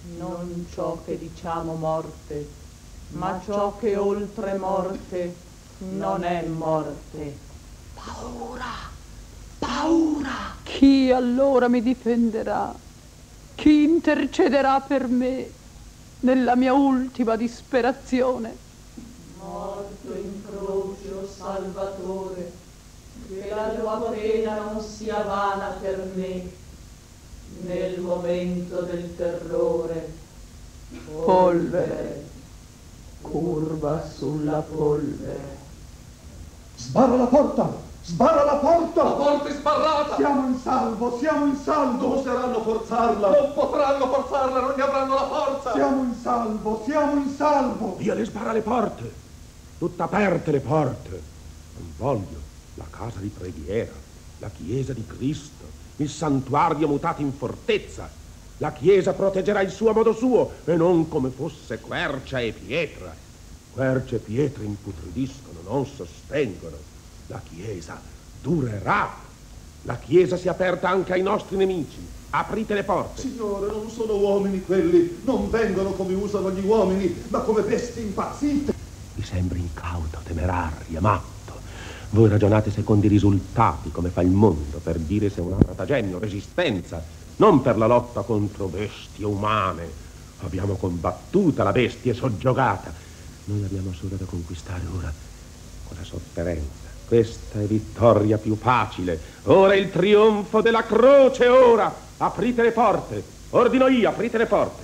Non ciò che diciamo morte, ma ciò che oltre morte non è morte. Paura! Paura! Chi allora mi difenderà? Chi intercederà per me nella mia ultima disperazione? Morto in croce, o Salvatore, che la tua pena non sia vana per me. Nel momento del terrore, polvere, curva sulla polvere. Sbarra la porta! Sbarra la porta! La porta è sbarrata! Siamo in salvo, siamo in salvo! Oseranno forzarla! Non potranno forzarla, non ne avranno la forza! Siamo in salvo, siamo in salvo! Via le sbarra le porte! Tutte aperte le porte! Non voglio la casa di preghiera, la chiesa di Cristo, il santuario mutato in fortezza. La chiesa proteggerà il suo a modo suo e non come fosse quercia e pietra. Quercia e pietre imputridiscono, non sostengono. La chiesa durerà. La chiesa si è aperta anche ai nostri nemici. Aprite le porte. Signore, non sono uomini quelli, non vengono come usano gli uomini, ma come bestie impazzite. Vi sembri incauto, temerario, matto. Voi ragionate secondo i risultati, come fa il mondo, per dire se una stratagemia o resistenza, non per la lotta contro bestie umane. Abbiamo combattuta la bestia soggiogata. Noi abbiamo solo da conquistare ora con la sofferenza. Questa è vittoria più facile. Ora il trionfo della croce, ora. Aprite le porte. Ordino io, aprite le porte.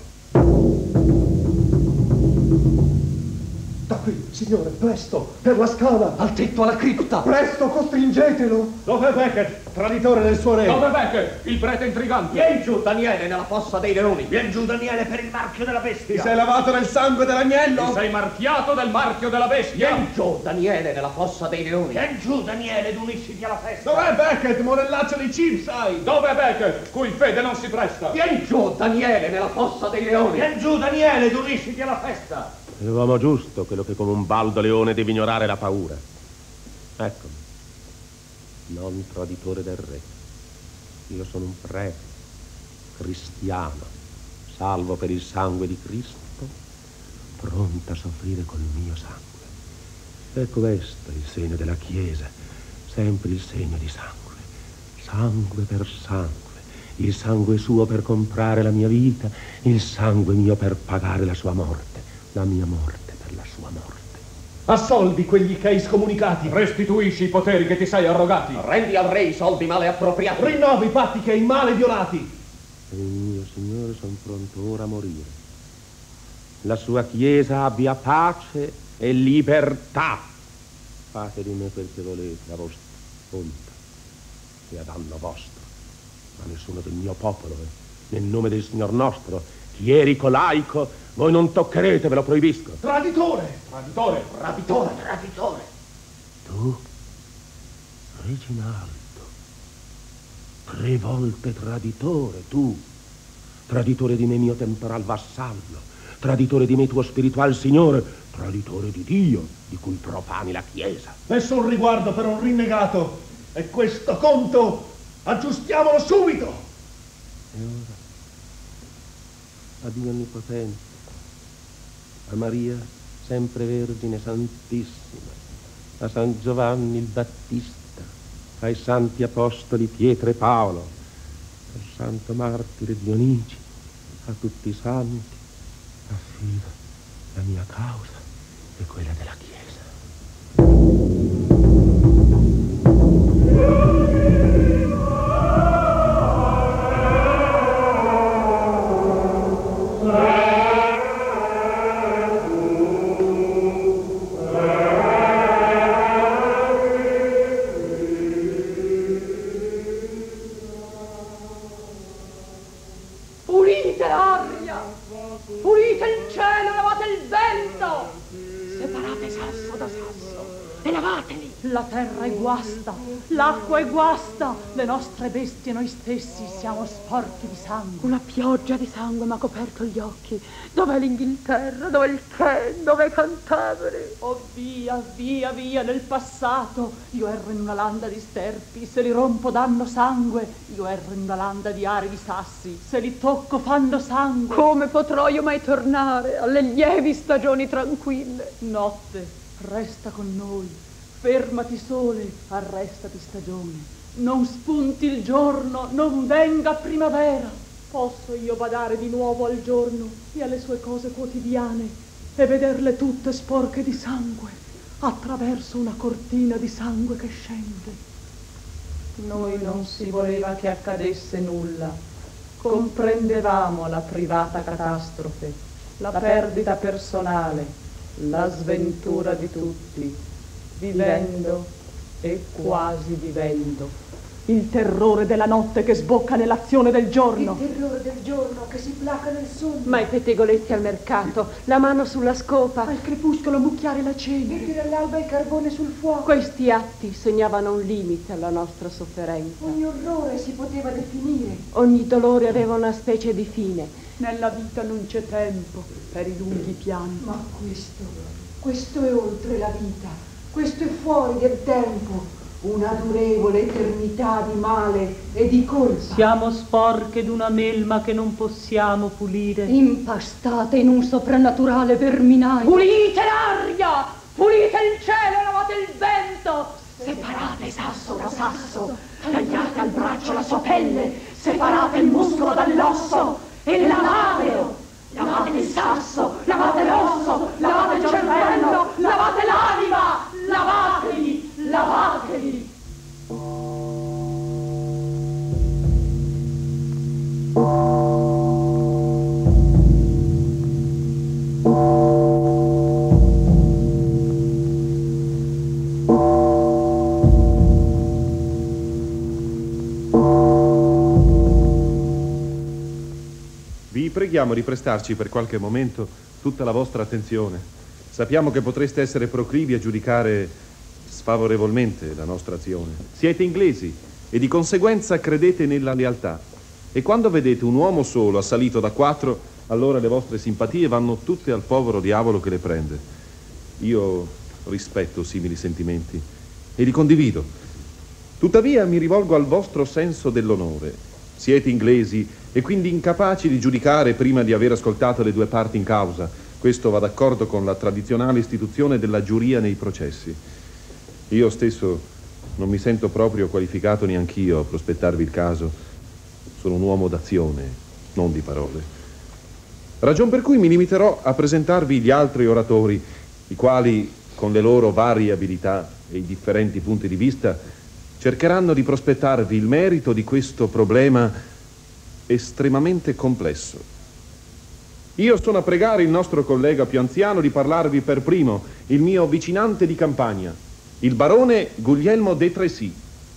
Da qui, signore, presto, per la scala. Al tetto, alla cripta. Presto, costringetelo. Dov'è Becket, traditore del suo re? Dove Becket, il prete intrigante? Vieni giù, Daniele, nella fossa dei leoni. Vieni giù, Daniele, per il marchio della bestia. Ti sei lavato nel sangue dell'agnello? Ti sei marchiato del marchio della bestia? Vieni giù, Daniele, nella fossa dei leoni. Vieni giù, Daniele, ed unisciti alla festa. Dov'è Becket, monellaccio di Cheapside? Dov'è Becket, cui fede non si presta? Vieni giù, Daniele, nella fossa dei leoni. Vieni giù, Daniele, ed unisciti alla festa. È l'uomo giusto, quello che come un baldo leone deve ignorare la paura. Eccomi, non traditore del re. Io sono un prete, cristiano, salvo per il sangue di Cristo, pronto a soffrire col mio sangue. Ecco questo il segno della Chiesa, sempre il segno di sangue. Sangue per sangue. Il sangue suo per comprare la mia vita, il sangue mio per pagare la sua morte. La mia morte per la sua morte. Assolvi quegli che hai scomunicati. Restituisci i poteri che ti sei arrogati. Rendi al re i soldi male appropriati. Rinnovi i patti che hai male violati. E il mio Signore son pronto ora a morire. La sua Chiesa abbia pace e libertà. Fate di me quel che volete a vostra volontà e a danno vostro, ma nessuno del mio popolo, nel nome del Signor nostro, chierico, laico, voi non toccherete, ve lo proibisco. Traditore! Traditore! Rapitore! Rapitore! Tu, Reginaldo, 3 volte traditore, tu, traditore di me mio temporal vassallo, traditore di me tuo spiritual Signore, traditore di Dio, di cui profani la Chiesa. Nessun riguardo per un rinnegato, e questo conto aggiustiamolo subito! E ora, a Dio Onnipotente, a Maria, sempre Vergine Santissima, a San Giovanni il Battista, ai Santi Apostoli Pietro e Paolo, al Santo Martire Dionigi, a tutti i santi, affido la mia causa e quella della Chiesa. Pulite l'aria, pulite il cielo, lavate il vento, separate sasso da sasso e lavateli. La terra è guasta, l'acqua è guasta, le nostre bestie e noi stessi siamo sporchi di sangue. Una pioggia di sangue m'ha coperto gli occhi. Dov'è l'Inghilterra? Dov'è il Kent? Dov'è Canterbury? Oh via, via, via nel passato. Io ero in una landa di sterpi, se li rompo danno sangue. Io ero in una landa di aridi sassi, se li tocco fanno sangue. Come potrò io mai tornare alle lievi stagioni tranquille? Notte, Resta con noi, fermati sole, arrestati stagione. Non spunti il giorno, non venga primavera. Posso io badare di nuovo al giorno e alle sue cose quotidiane e vederle tutte sporche di sangue attraverso una cortina di sangue che scende. Noi non si voleva che accadesse nulla. Comprendevamo la privata catastrofe, la perdita personale, la sventura di tutti, vivendo e quasi vivendo. Il terrore della notte che sbocca nell'azione del giorno. Il terrore del giorno che si placa nel sonno. Ma i pettegoletti al mercato, la mano sulla scopa. Al crepuscolo mucchiare la cenere. Mettere all'alba il carbone sul fuoco. Questi atti segnavano un limite alla nostra sofferenza. Ogni orrore si poteva definire. Ogni dolore aveva una specie di fine. Nella vita non c'è tempo per i lunghi pianti. Ma questo è oltre la vita. Questo è fuori del tempo. Una durevole eternità di male e di colpa. Siamo sporche d'una melma che non possiamo pulire. Impastate in un soprannaturale verminaio. Pulite l'aria! Pulite il cielo, lavate il vento! Separate sasso da sasso, tagliate al braccio la sua pelle, separate il muscolo dall'osso e lavatelo! Lavate il sasso, lavate l'osso, lavate il cervello, lavate l'anima! Lavateli! Lavateli! Vi preghiamo di prestarci per qualche momento tutta la vostra attenzione. Sappiamo che potreste essere proclivi a giudicare sfavorevolmente la nostra azione. Siete inglesi e di conseguenza credete nella lealtà. E quando vedete un uomo solo assalito da 4, allora le vostre simpatie vanno tutte al povero diavolo che le prende. Io rispetto simili sentimenti e li condivido. Tuttavia mi rivolgo al vostro senso dell'onore. Siete inglesi e quindi incapaci di giudicare prima di aver ascoltato le due parti in causa. Questo va d'accordo con la tradizionale istituzione della giuria nei processi. Io stesso non mi sento proprio qualificato neanch'io a prospettarvi il caso. Sono un uomo d'azione, non di parole. Ragion per cui mi limiterò a presentarvi gli altri oratori, i quali, con le loro varie abilità e i differenti punti di vista, cercheranno di prospettarvi il merito di questo problema estremamente complesso. Io sono a pregare il nostro collega più anziano di parlarvi per primo, il mio vicinante di campagna, il barone Guglielmo de Tracy.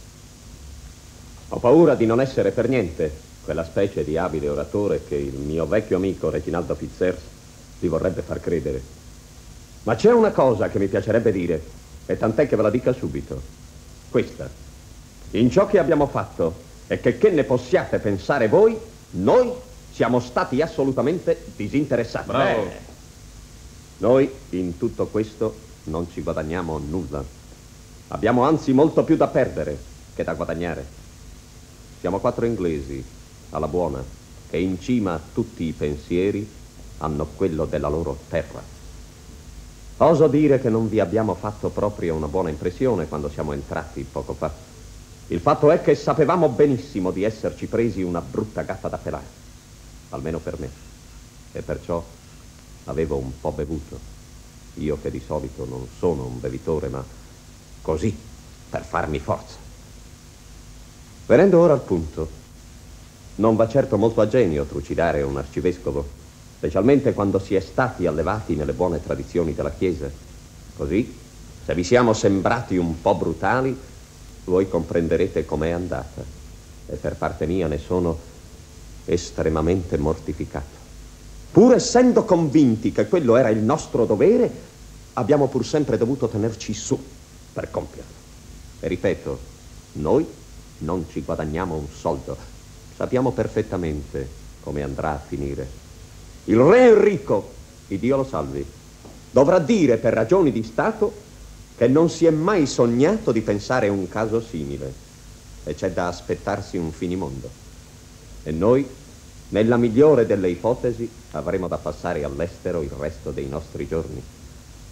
Ho paura di non essere per niente quella specie di abile oratore che il mio vecchio amico Reginaldo Fitzers vi vorrebbe far credere. Ma c'è una cosa che mi piacerebbe dire, e tant'è che ve la dica subito. Questa. In ciò che abbiamo fatto, e che ne possiate pensare voi, noi siamo stati assolutamente disinteressati. Bravo. Noi in tutto questo non ci guadagniamo nulla. Abbiamo anzi molto più da perdere che da guadagnare. Siamo 4 inglesi, alla buona, che in cima a tutti i pensieri hanno quello della loro terra. Oso dire che non vi abbiamo fatto proprio una buona impressione quando siamo entrati poco fa. Il fatto è che sapevamo benissimo di esserci presi una brutta gatta da pelare, almeno per me, e perciò avevo un po' bevuto. Io che di solito non sono un bevitore, ma così, per farmi forza. Venendo ora al punto, non va certo molto a genio trucidare un arcivescovo, specialmente quando si è stati allevati nelle buone tradizioni della Chiesa. Così, se vi siamo sembrati un po' brutali, voi comprenderete com'è andata, e per parte mia ne sono estremamente mortificato. Pur essendo convinti che quello era il nostro dovere, abbiamo pur sempre dovuto tenerci su per compierlo. E ripeto, noi non ci guadagniamo un soldo. Sappiamo perfettamente come andrà a finire. Il re Enrico, il Dio lo salvi, dovrà dire per ragioni di Stato che non si è mai sognato di pensare un caso simile, e c'è da aspettarsi un finimondo. E noi, nella migliore delle ipotesi, avremo da passare all'estero il resto dei nostri giorni.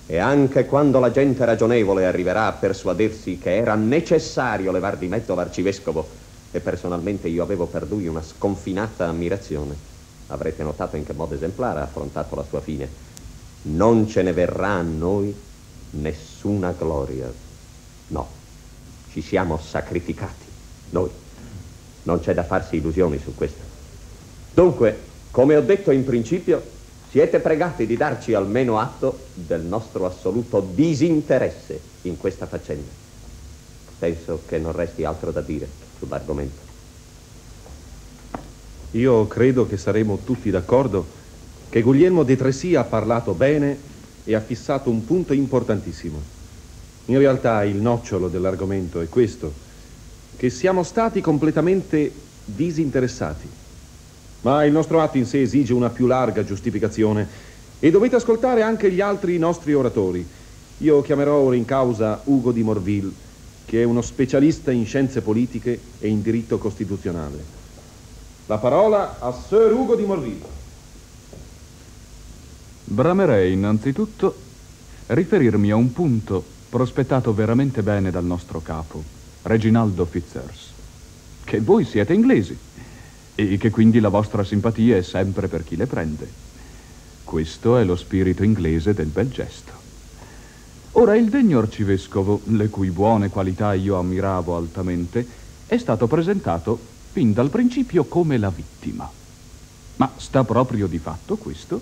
E anche quando la gente ragionevole arriverà a persuadersi che era necessario levar di mezzo l'arcivescovo, e personalmente io avevo per lui una sconfinata ammirazione, avrete notato in che modo esemplare ha affrontato la sua fine, non ce ne verrà a noi nessuna gloria. No, ci siamo sacrificati, noi. Non c'è da farsi illusioni su questo. Dunque, come ho detto in principio, siete pregati di darci almeno atto del nostro assoluto disinteresse in questa faccenda. Penso che non resti altro da dire sull'argomento. Io credo che saremo tutti d'accordo che Guglielmo de Tracy ha parlato bene e ha fissato un punto importantissimo. In realtà il nocciolo dell'argomento è questo, che siamo stati completamente disinteressati. Ma il nostro atto in sé esige una più larga giustificazione e dovete ascoltare anche gli altri nostri oratori. Io chiamerò ora in causa Ugo di Morville, che è uno specialista in scienze politiche e in diritto costituzionale. La parola a Sir Ugo di Morville. Bramerei innanzitutto riferirmi a un punto prospettato veramente bene dal nostro capo, Reginaldo Fitzurse, che voi siete inglesi e che quindi la vostra simpatia è sempre per chi le prende. Questo è lo spirito inglese del bel gesto. Ora, il degno arcivescovo, le cui buone qualità io ammiravo altamente, è stato presentato fin dal principio come la vittima. Ma sta proprio di fatto questo?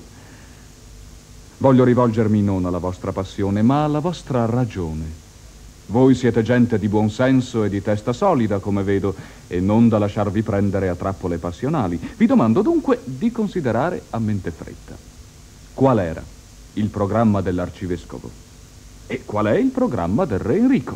Voglio rivolgermi non alla vostra passione, ma alla vostra ragione. Voi siete gente di buon senso e di testa solida, come vedo, e non da lasciarvi prendere a trappole passionali. Vi domando dunque di considerare a mente fredda. Qual era il programma dell'arcivescovo? E qual è il programma del re Enrico?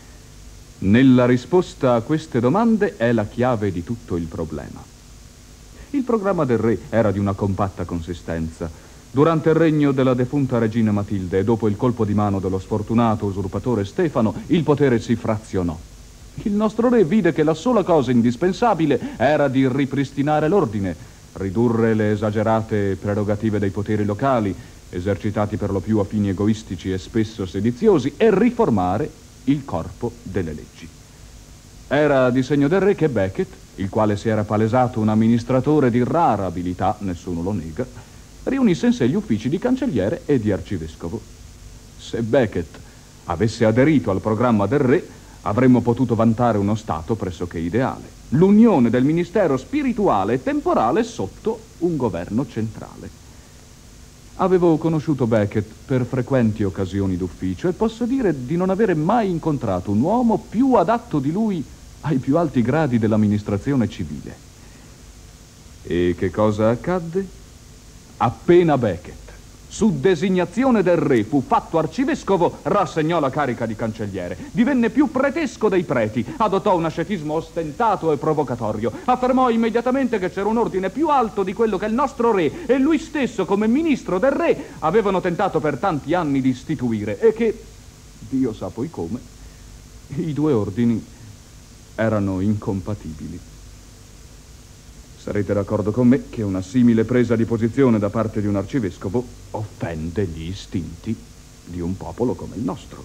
Nella risposta a queste domande è la chiave di tutto il problema. Il programma del re era di una compatta consistenza. Durante il regno della defunta regina Matilde e dopo il colpo di mano dello sfortunato usurpatore Stefano, il potere si frazionò. Il nostro re vide che la sola cosa indispensabile era di ripristinare l'ordine, ridurre le esagerate prerogative dei poteri locali, esercitati per lo più a fini egoistici e spesso sediziosi, e riformare il corpo delle leggi. Era di segno del re che Becket, il quale si era palesato un amministratore di rara abilità, nessuno lo nega, riunisse in sé gli uffici di cancelliere e di arcivescovo. Se Becket avesse aderito al programma del re, avremmo potuto vantare uno stato pressoché ideale, l'unione del ministero spirituale e temporale sotto un governo centrale. Avevo conosciuto Becket per frequenti occasioni d'ufficio e posso dire di non avere mai incontrato un uomo più adatto di lui ai più alti gradi dell'amministrazione civile. E che cosa accadde? Appena Becket, su designazione del re, fu fatto arcivescovo, rassegnò la carica di cancelliere, divenne più pretesco dei preti, adottò un ascetismo ostentato e provocatorio, affermò immediatamente che c'era un ordine più alto di quello che il nostro re e lui stesso come ministro del re avevano tentato per tanti anni di istituire e che, Dio sa poi come, i due ordini erano incompatibili. Sarete d'accordo con me che una simile presa di posizione da parte di un arcivescovo offende gli istinti di un popolo come il nostro.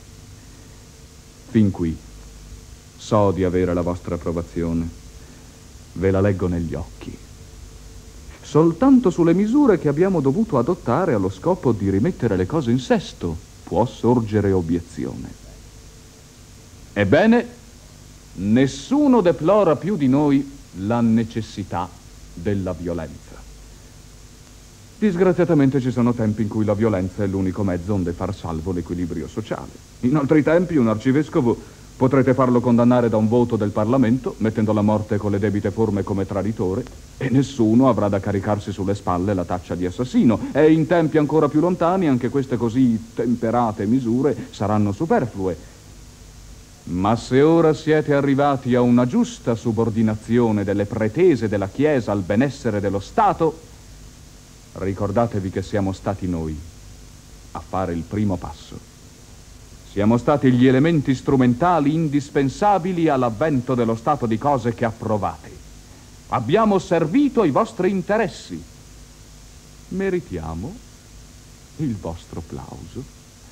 Fin qui so di avere la vostra approvazione. Ve la leggo negli occhi. Soltanto sulle misure che abbiamo dovuto adottare allo scopo di rimettere le cose in sesto può sorgere obiezione. Ebbene, nessuno deplora più di noi la necessità della violenza. Disgraziatamente ci sono tempi in cui la violenza è l'unico mezzo onde far salvo l'equilibrio sociale. In altri tempi un arcivescovo potrete farlo condannare da un voto del Parlamento, mettendo alla morte con le debite forme come traditore, e nessuno avrà da caricarsi sulle spalle la taccia di assassino. E in tempi ancora più lontani anche queste così temperate misure saranno superflue. Ma se ora siete arrivati a una giusta subordinazione delle pretese della Chiesa al benessere dello Stato, ricordatevi che siamo stati noi a fare il primo passo. Siamo stati gli elementi strumentali indispensabili all'avvento dello stato di cose che approvate. Abbiamo servito ai vostri interessi. Meritiamo il vostro plauso.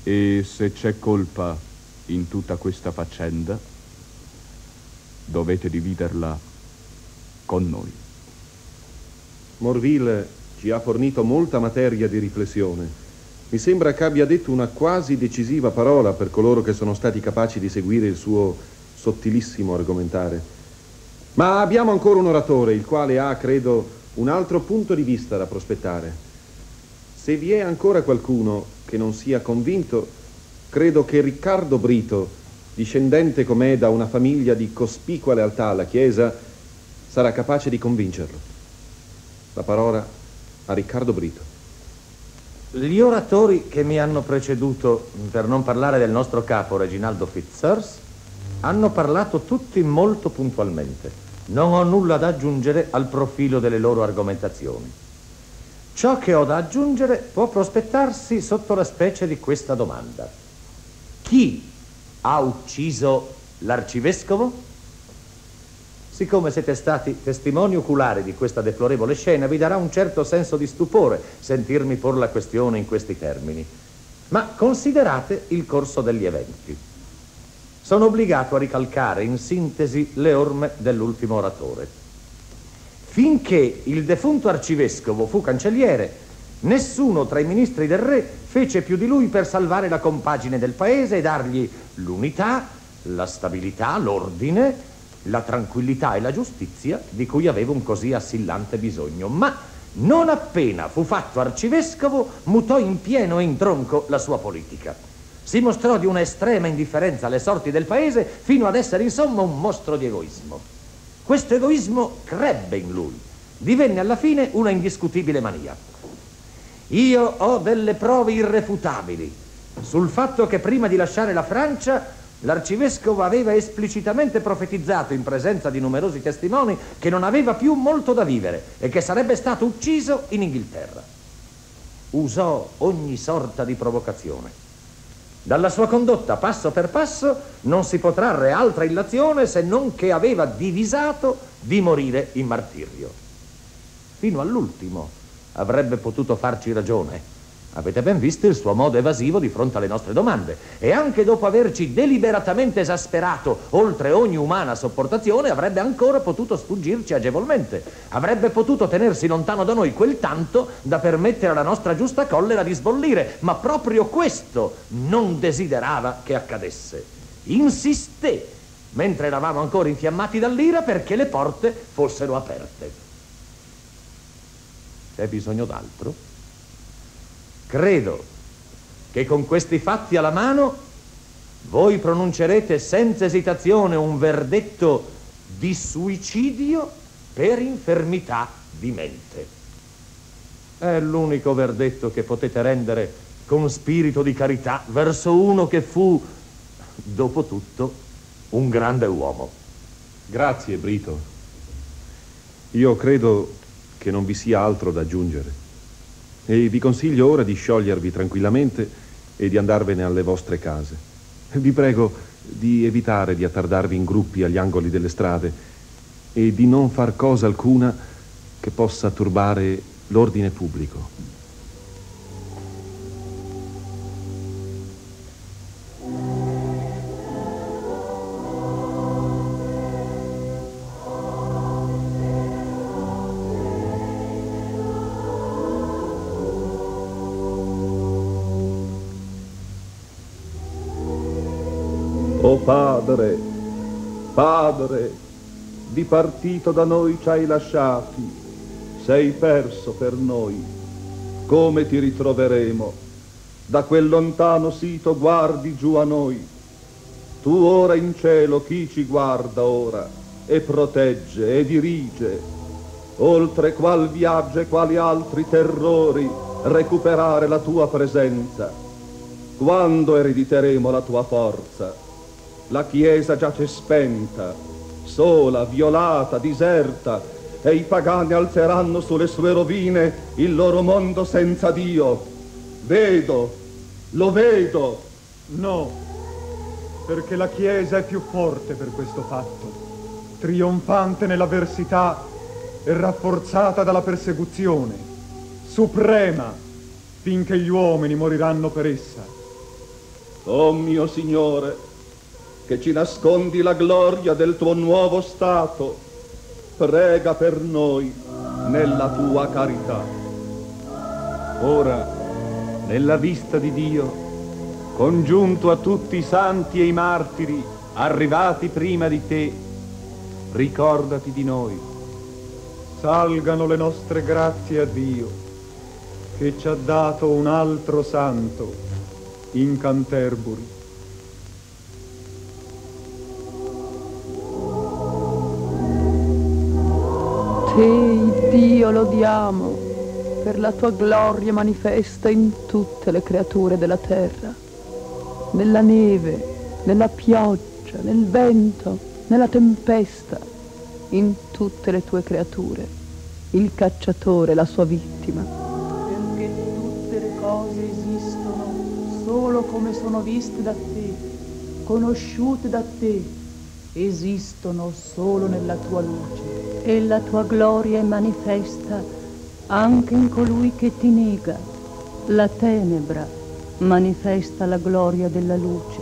E se c'è colpa in tutta questa faccenda, dovete dividerla con noi. Morville ci ha fornito molta materia di riflessione. Mi sembra che abbia detto una quasi decisiva parola per coloro che sono stati capaci di seguire il suo sottilissimo argomentare. Ma abbiamo ancora un oratore, il quale ha, credo, un altro punto di vista da prospettare. Se vi è ancora qualcuno che non sia convinto, credo che Riccardo Brito, discendente com'è da una famiglia di cospicua lealtà alla Chiesa, sarà capace di convincerlo. La parola a Riccardo Brito. Gli oratori che mi hanno preceduto, per non parlare del nostro capo Reginaldo Fitzurse, hanno parlato tutti molto puntualmente. Non ho nulla da aggiungere al profilo delle loro argomentazioni. Ciò che ho da aggiungere può prospettarsi sotto la specie di questa domanda: chi ha ucciso l'arcivescovo? Siccome siete stati testimoni oculari di questa deplorevole scena, vi darà un certo senso di stupore sentirmi porre la questione in questi termini. Ma considerate il corso degli eventi. Sono obbligato a ricalcare in sintesi le orme dell'ultimo oratore. Finché il defunto arcivescovo fu cancelliere, nessuno tra i ministri del re fece più di lui per salvare la compagine del paese e dargli l'unità, la stabilità, l'ordine, la tranquillità e la giustizia di cui aveva un così assillante bisogno. Ma non appena fu fatto arcivescovo, mutò in pieno e in tronco la sua politica. Si mostrò di una estrema indifferenza alle sorti del paese, fino ad essere insomma un mostro di egoismo. Questo egoismo crebbe in lui, divenne alla fine una indiscutibile mania. Io ho delle prove irrefutabili sul fatto che prima di lasciare la Francia l'arcivescovo aveva esplicitamente profetizzato in presenza di numerosi testimoni che non aveva più molto da vivere e che sarebbe stato ucciso in Inghilterra. Usò ogni sorta di provocazione. Dalla sua condotta passo per passo non si può trarre altra illazione se non che aveva divisato di morire in martirio. Fino all'ultimo avrebbe potuto farci ragione. Avete ben visto il suo modo evasivo di fronte alle nostre domande, e anche dopo averci deliberatamente esasperato oltre ogni umana sopportazione avrebbe ancora potuto sfuggirci agevolmente. Avrebbe potuto tenersi lontano da noi quel tanto da permettere alla nostra giusta collera di sbollire, ma proprio questo non desiderava che accadesse. Insisté, mentre eravamo ancora infiammati dall'ira, perché le porte fossero aperte. C'è bisogno d'altro? Credo che con questi fatti alla mano voi pronuncerete senza esitazione un verdetto di suicidio per infermità di mente. È l'unico verdetto che potete rendere con spirito di carità verso uno che fu, dopo tutto, un grande uomo. Grazie, Brito. Io credo che non vi sia altro da aggiungere. E vi consiglio ora di sciogliervi tranquillamente e di andarvene alle vostre case. Vi prego di evitare di attardarvi in gruppi agli angoli delle strade e di non far cosa alcuna che possa turbare l'ordine pubblico. O Padre, Padre, dipartito da noi ci hai lasciati, sei perso per noi. Come ti ritroveremo? Da quel lontano sito guardi giù a noi. Tu ora in cielo chi ci guarda ora e protegge e dirige, oltre qual viaggio e quali altri terrori recuperare la tua presenza. Quando erediteremo la tua forza? La Chiesa giace spenta, sola, violata, diserta, e i pagani alzeranno sulle sue rovine il loro mondo senza Dio. Vedo, lo vedo. No, perché la Chiesa è più forte per questo fatto, trionfante nell'avversità e rafforzata dalla persecuzione, suprema finché gli uomini moriranno per essa. O mio Signore, che ci nascondi la gloria del tuo nuovo stato, prega per noi nella tua carità. Ora, nella vista di Dio, congiunto a tutti i santi e i martiri arrivati prima di te, ricordati di noi. Salgano le nostre grazie a Dio, che ci ha dato un altro santo in Canterbury. Te, Dio, lodiamo per la tua gloria manifesta in tutte le creature della terra, nella neve, nella pioggia, nel vento, nella tempesta, in tutte le tue creature, il cacciatore, la sua vittima. Perché tutte le cose esistono solo come sono viste da te, conosciute da te, esistono solo nella tua luce. E la tua gloria è manifesta anche in colui che ti nega. La tenebra manifesta la gloria della luce.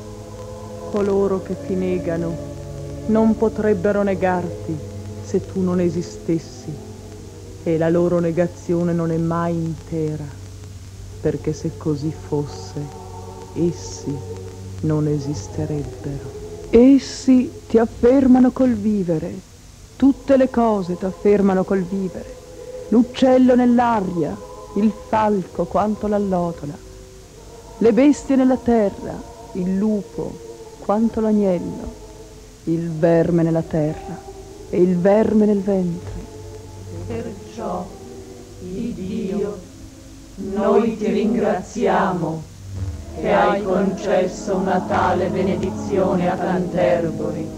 Coloro che ti negano non potrebbero negarti se tu non esistessi, e la loro negazione non è mai intera, perché se così fosse, essi non esisterebbero. Essi ti affermano col vivere, tutte le cose ti affermano col vivere, l'uccello nell'aria, il falco quanto l'allotola, le bestie nella terra, il lupo quanto l'agnello, il verme nella terra e il verme nel ventre. Perciò, Dio, noi ti ringraziamo che hai concesso una tale benedizione a Canterbury.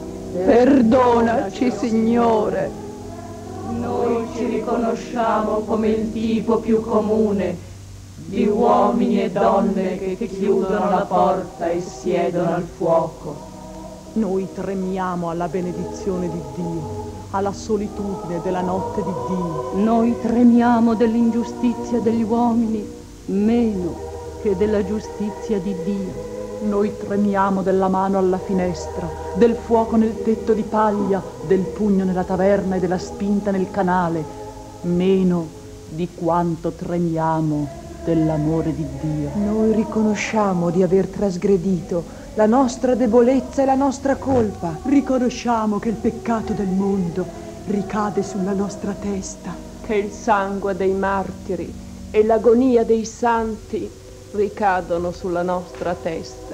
Perdonaci, Signore. Noi ci riconosciamo come il tipo più comune di uomini e donne che chiudono la porta e siedono al fuoco. Noi tremiamo alla benedizione di Dio, alla solitudine della notte di Dio. Noi tremiamo dell'ingiustizia degli uomini meno che della giustizia di Dio. Noi tremiamo della mano alla finestra, del fuoco nel tetto di paglia, del pugno nella taverna e della spinta nel canale, meno di quanto tremiamo dell'amore di Dio. Noi riconosciamo di aver trasgredito la nostra debolezza e la nostra colpa. Riconosciamo che il peccato del mondo ricade sulla nostra testa, che il sangue dei martiri e l'agonia dei santi ricadono sulla nostra testa.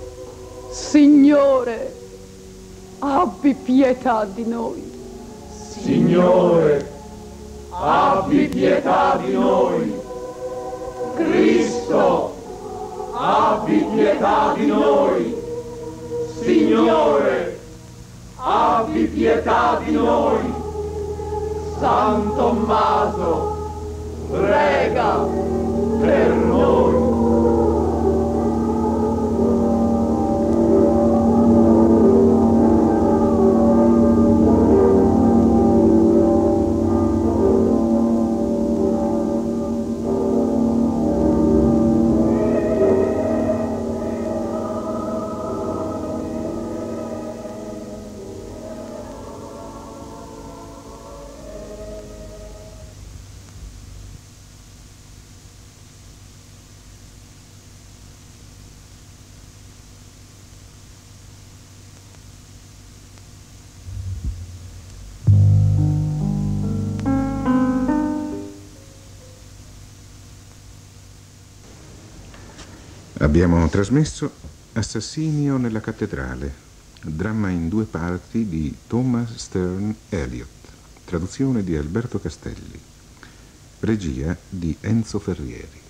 Signore, abbi pietà di noi. Signore, abbi pietà di noi. Cristo, abbi pietà di noi. Signore, abbi pietà di noi. San Tommaso, prega per noi. Abbiamo trasmesso Assassinio nella cattedrale, dramma in 2 parti di Thomas Sterne Eliot, traduzione di Alberto Castelli, regia di Enzo Ferrieri.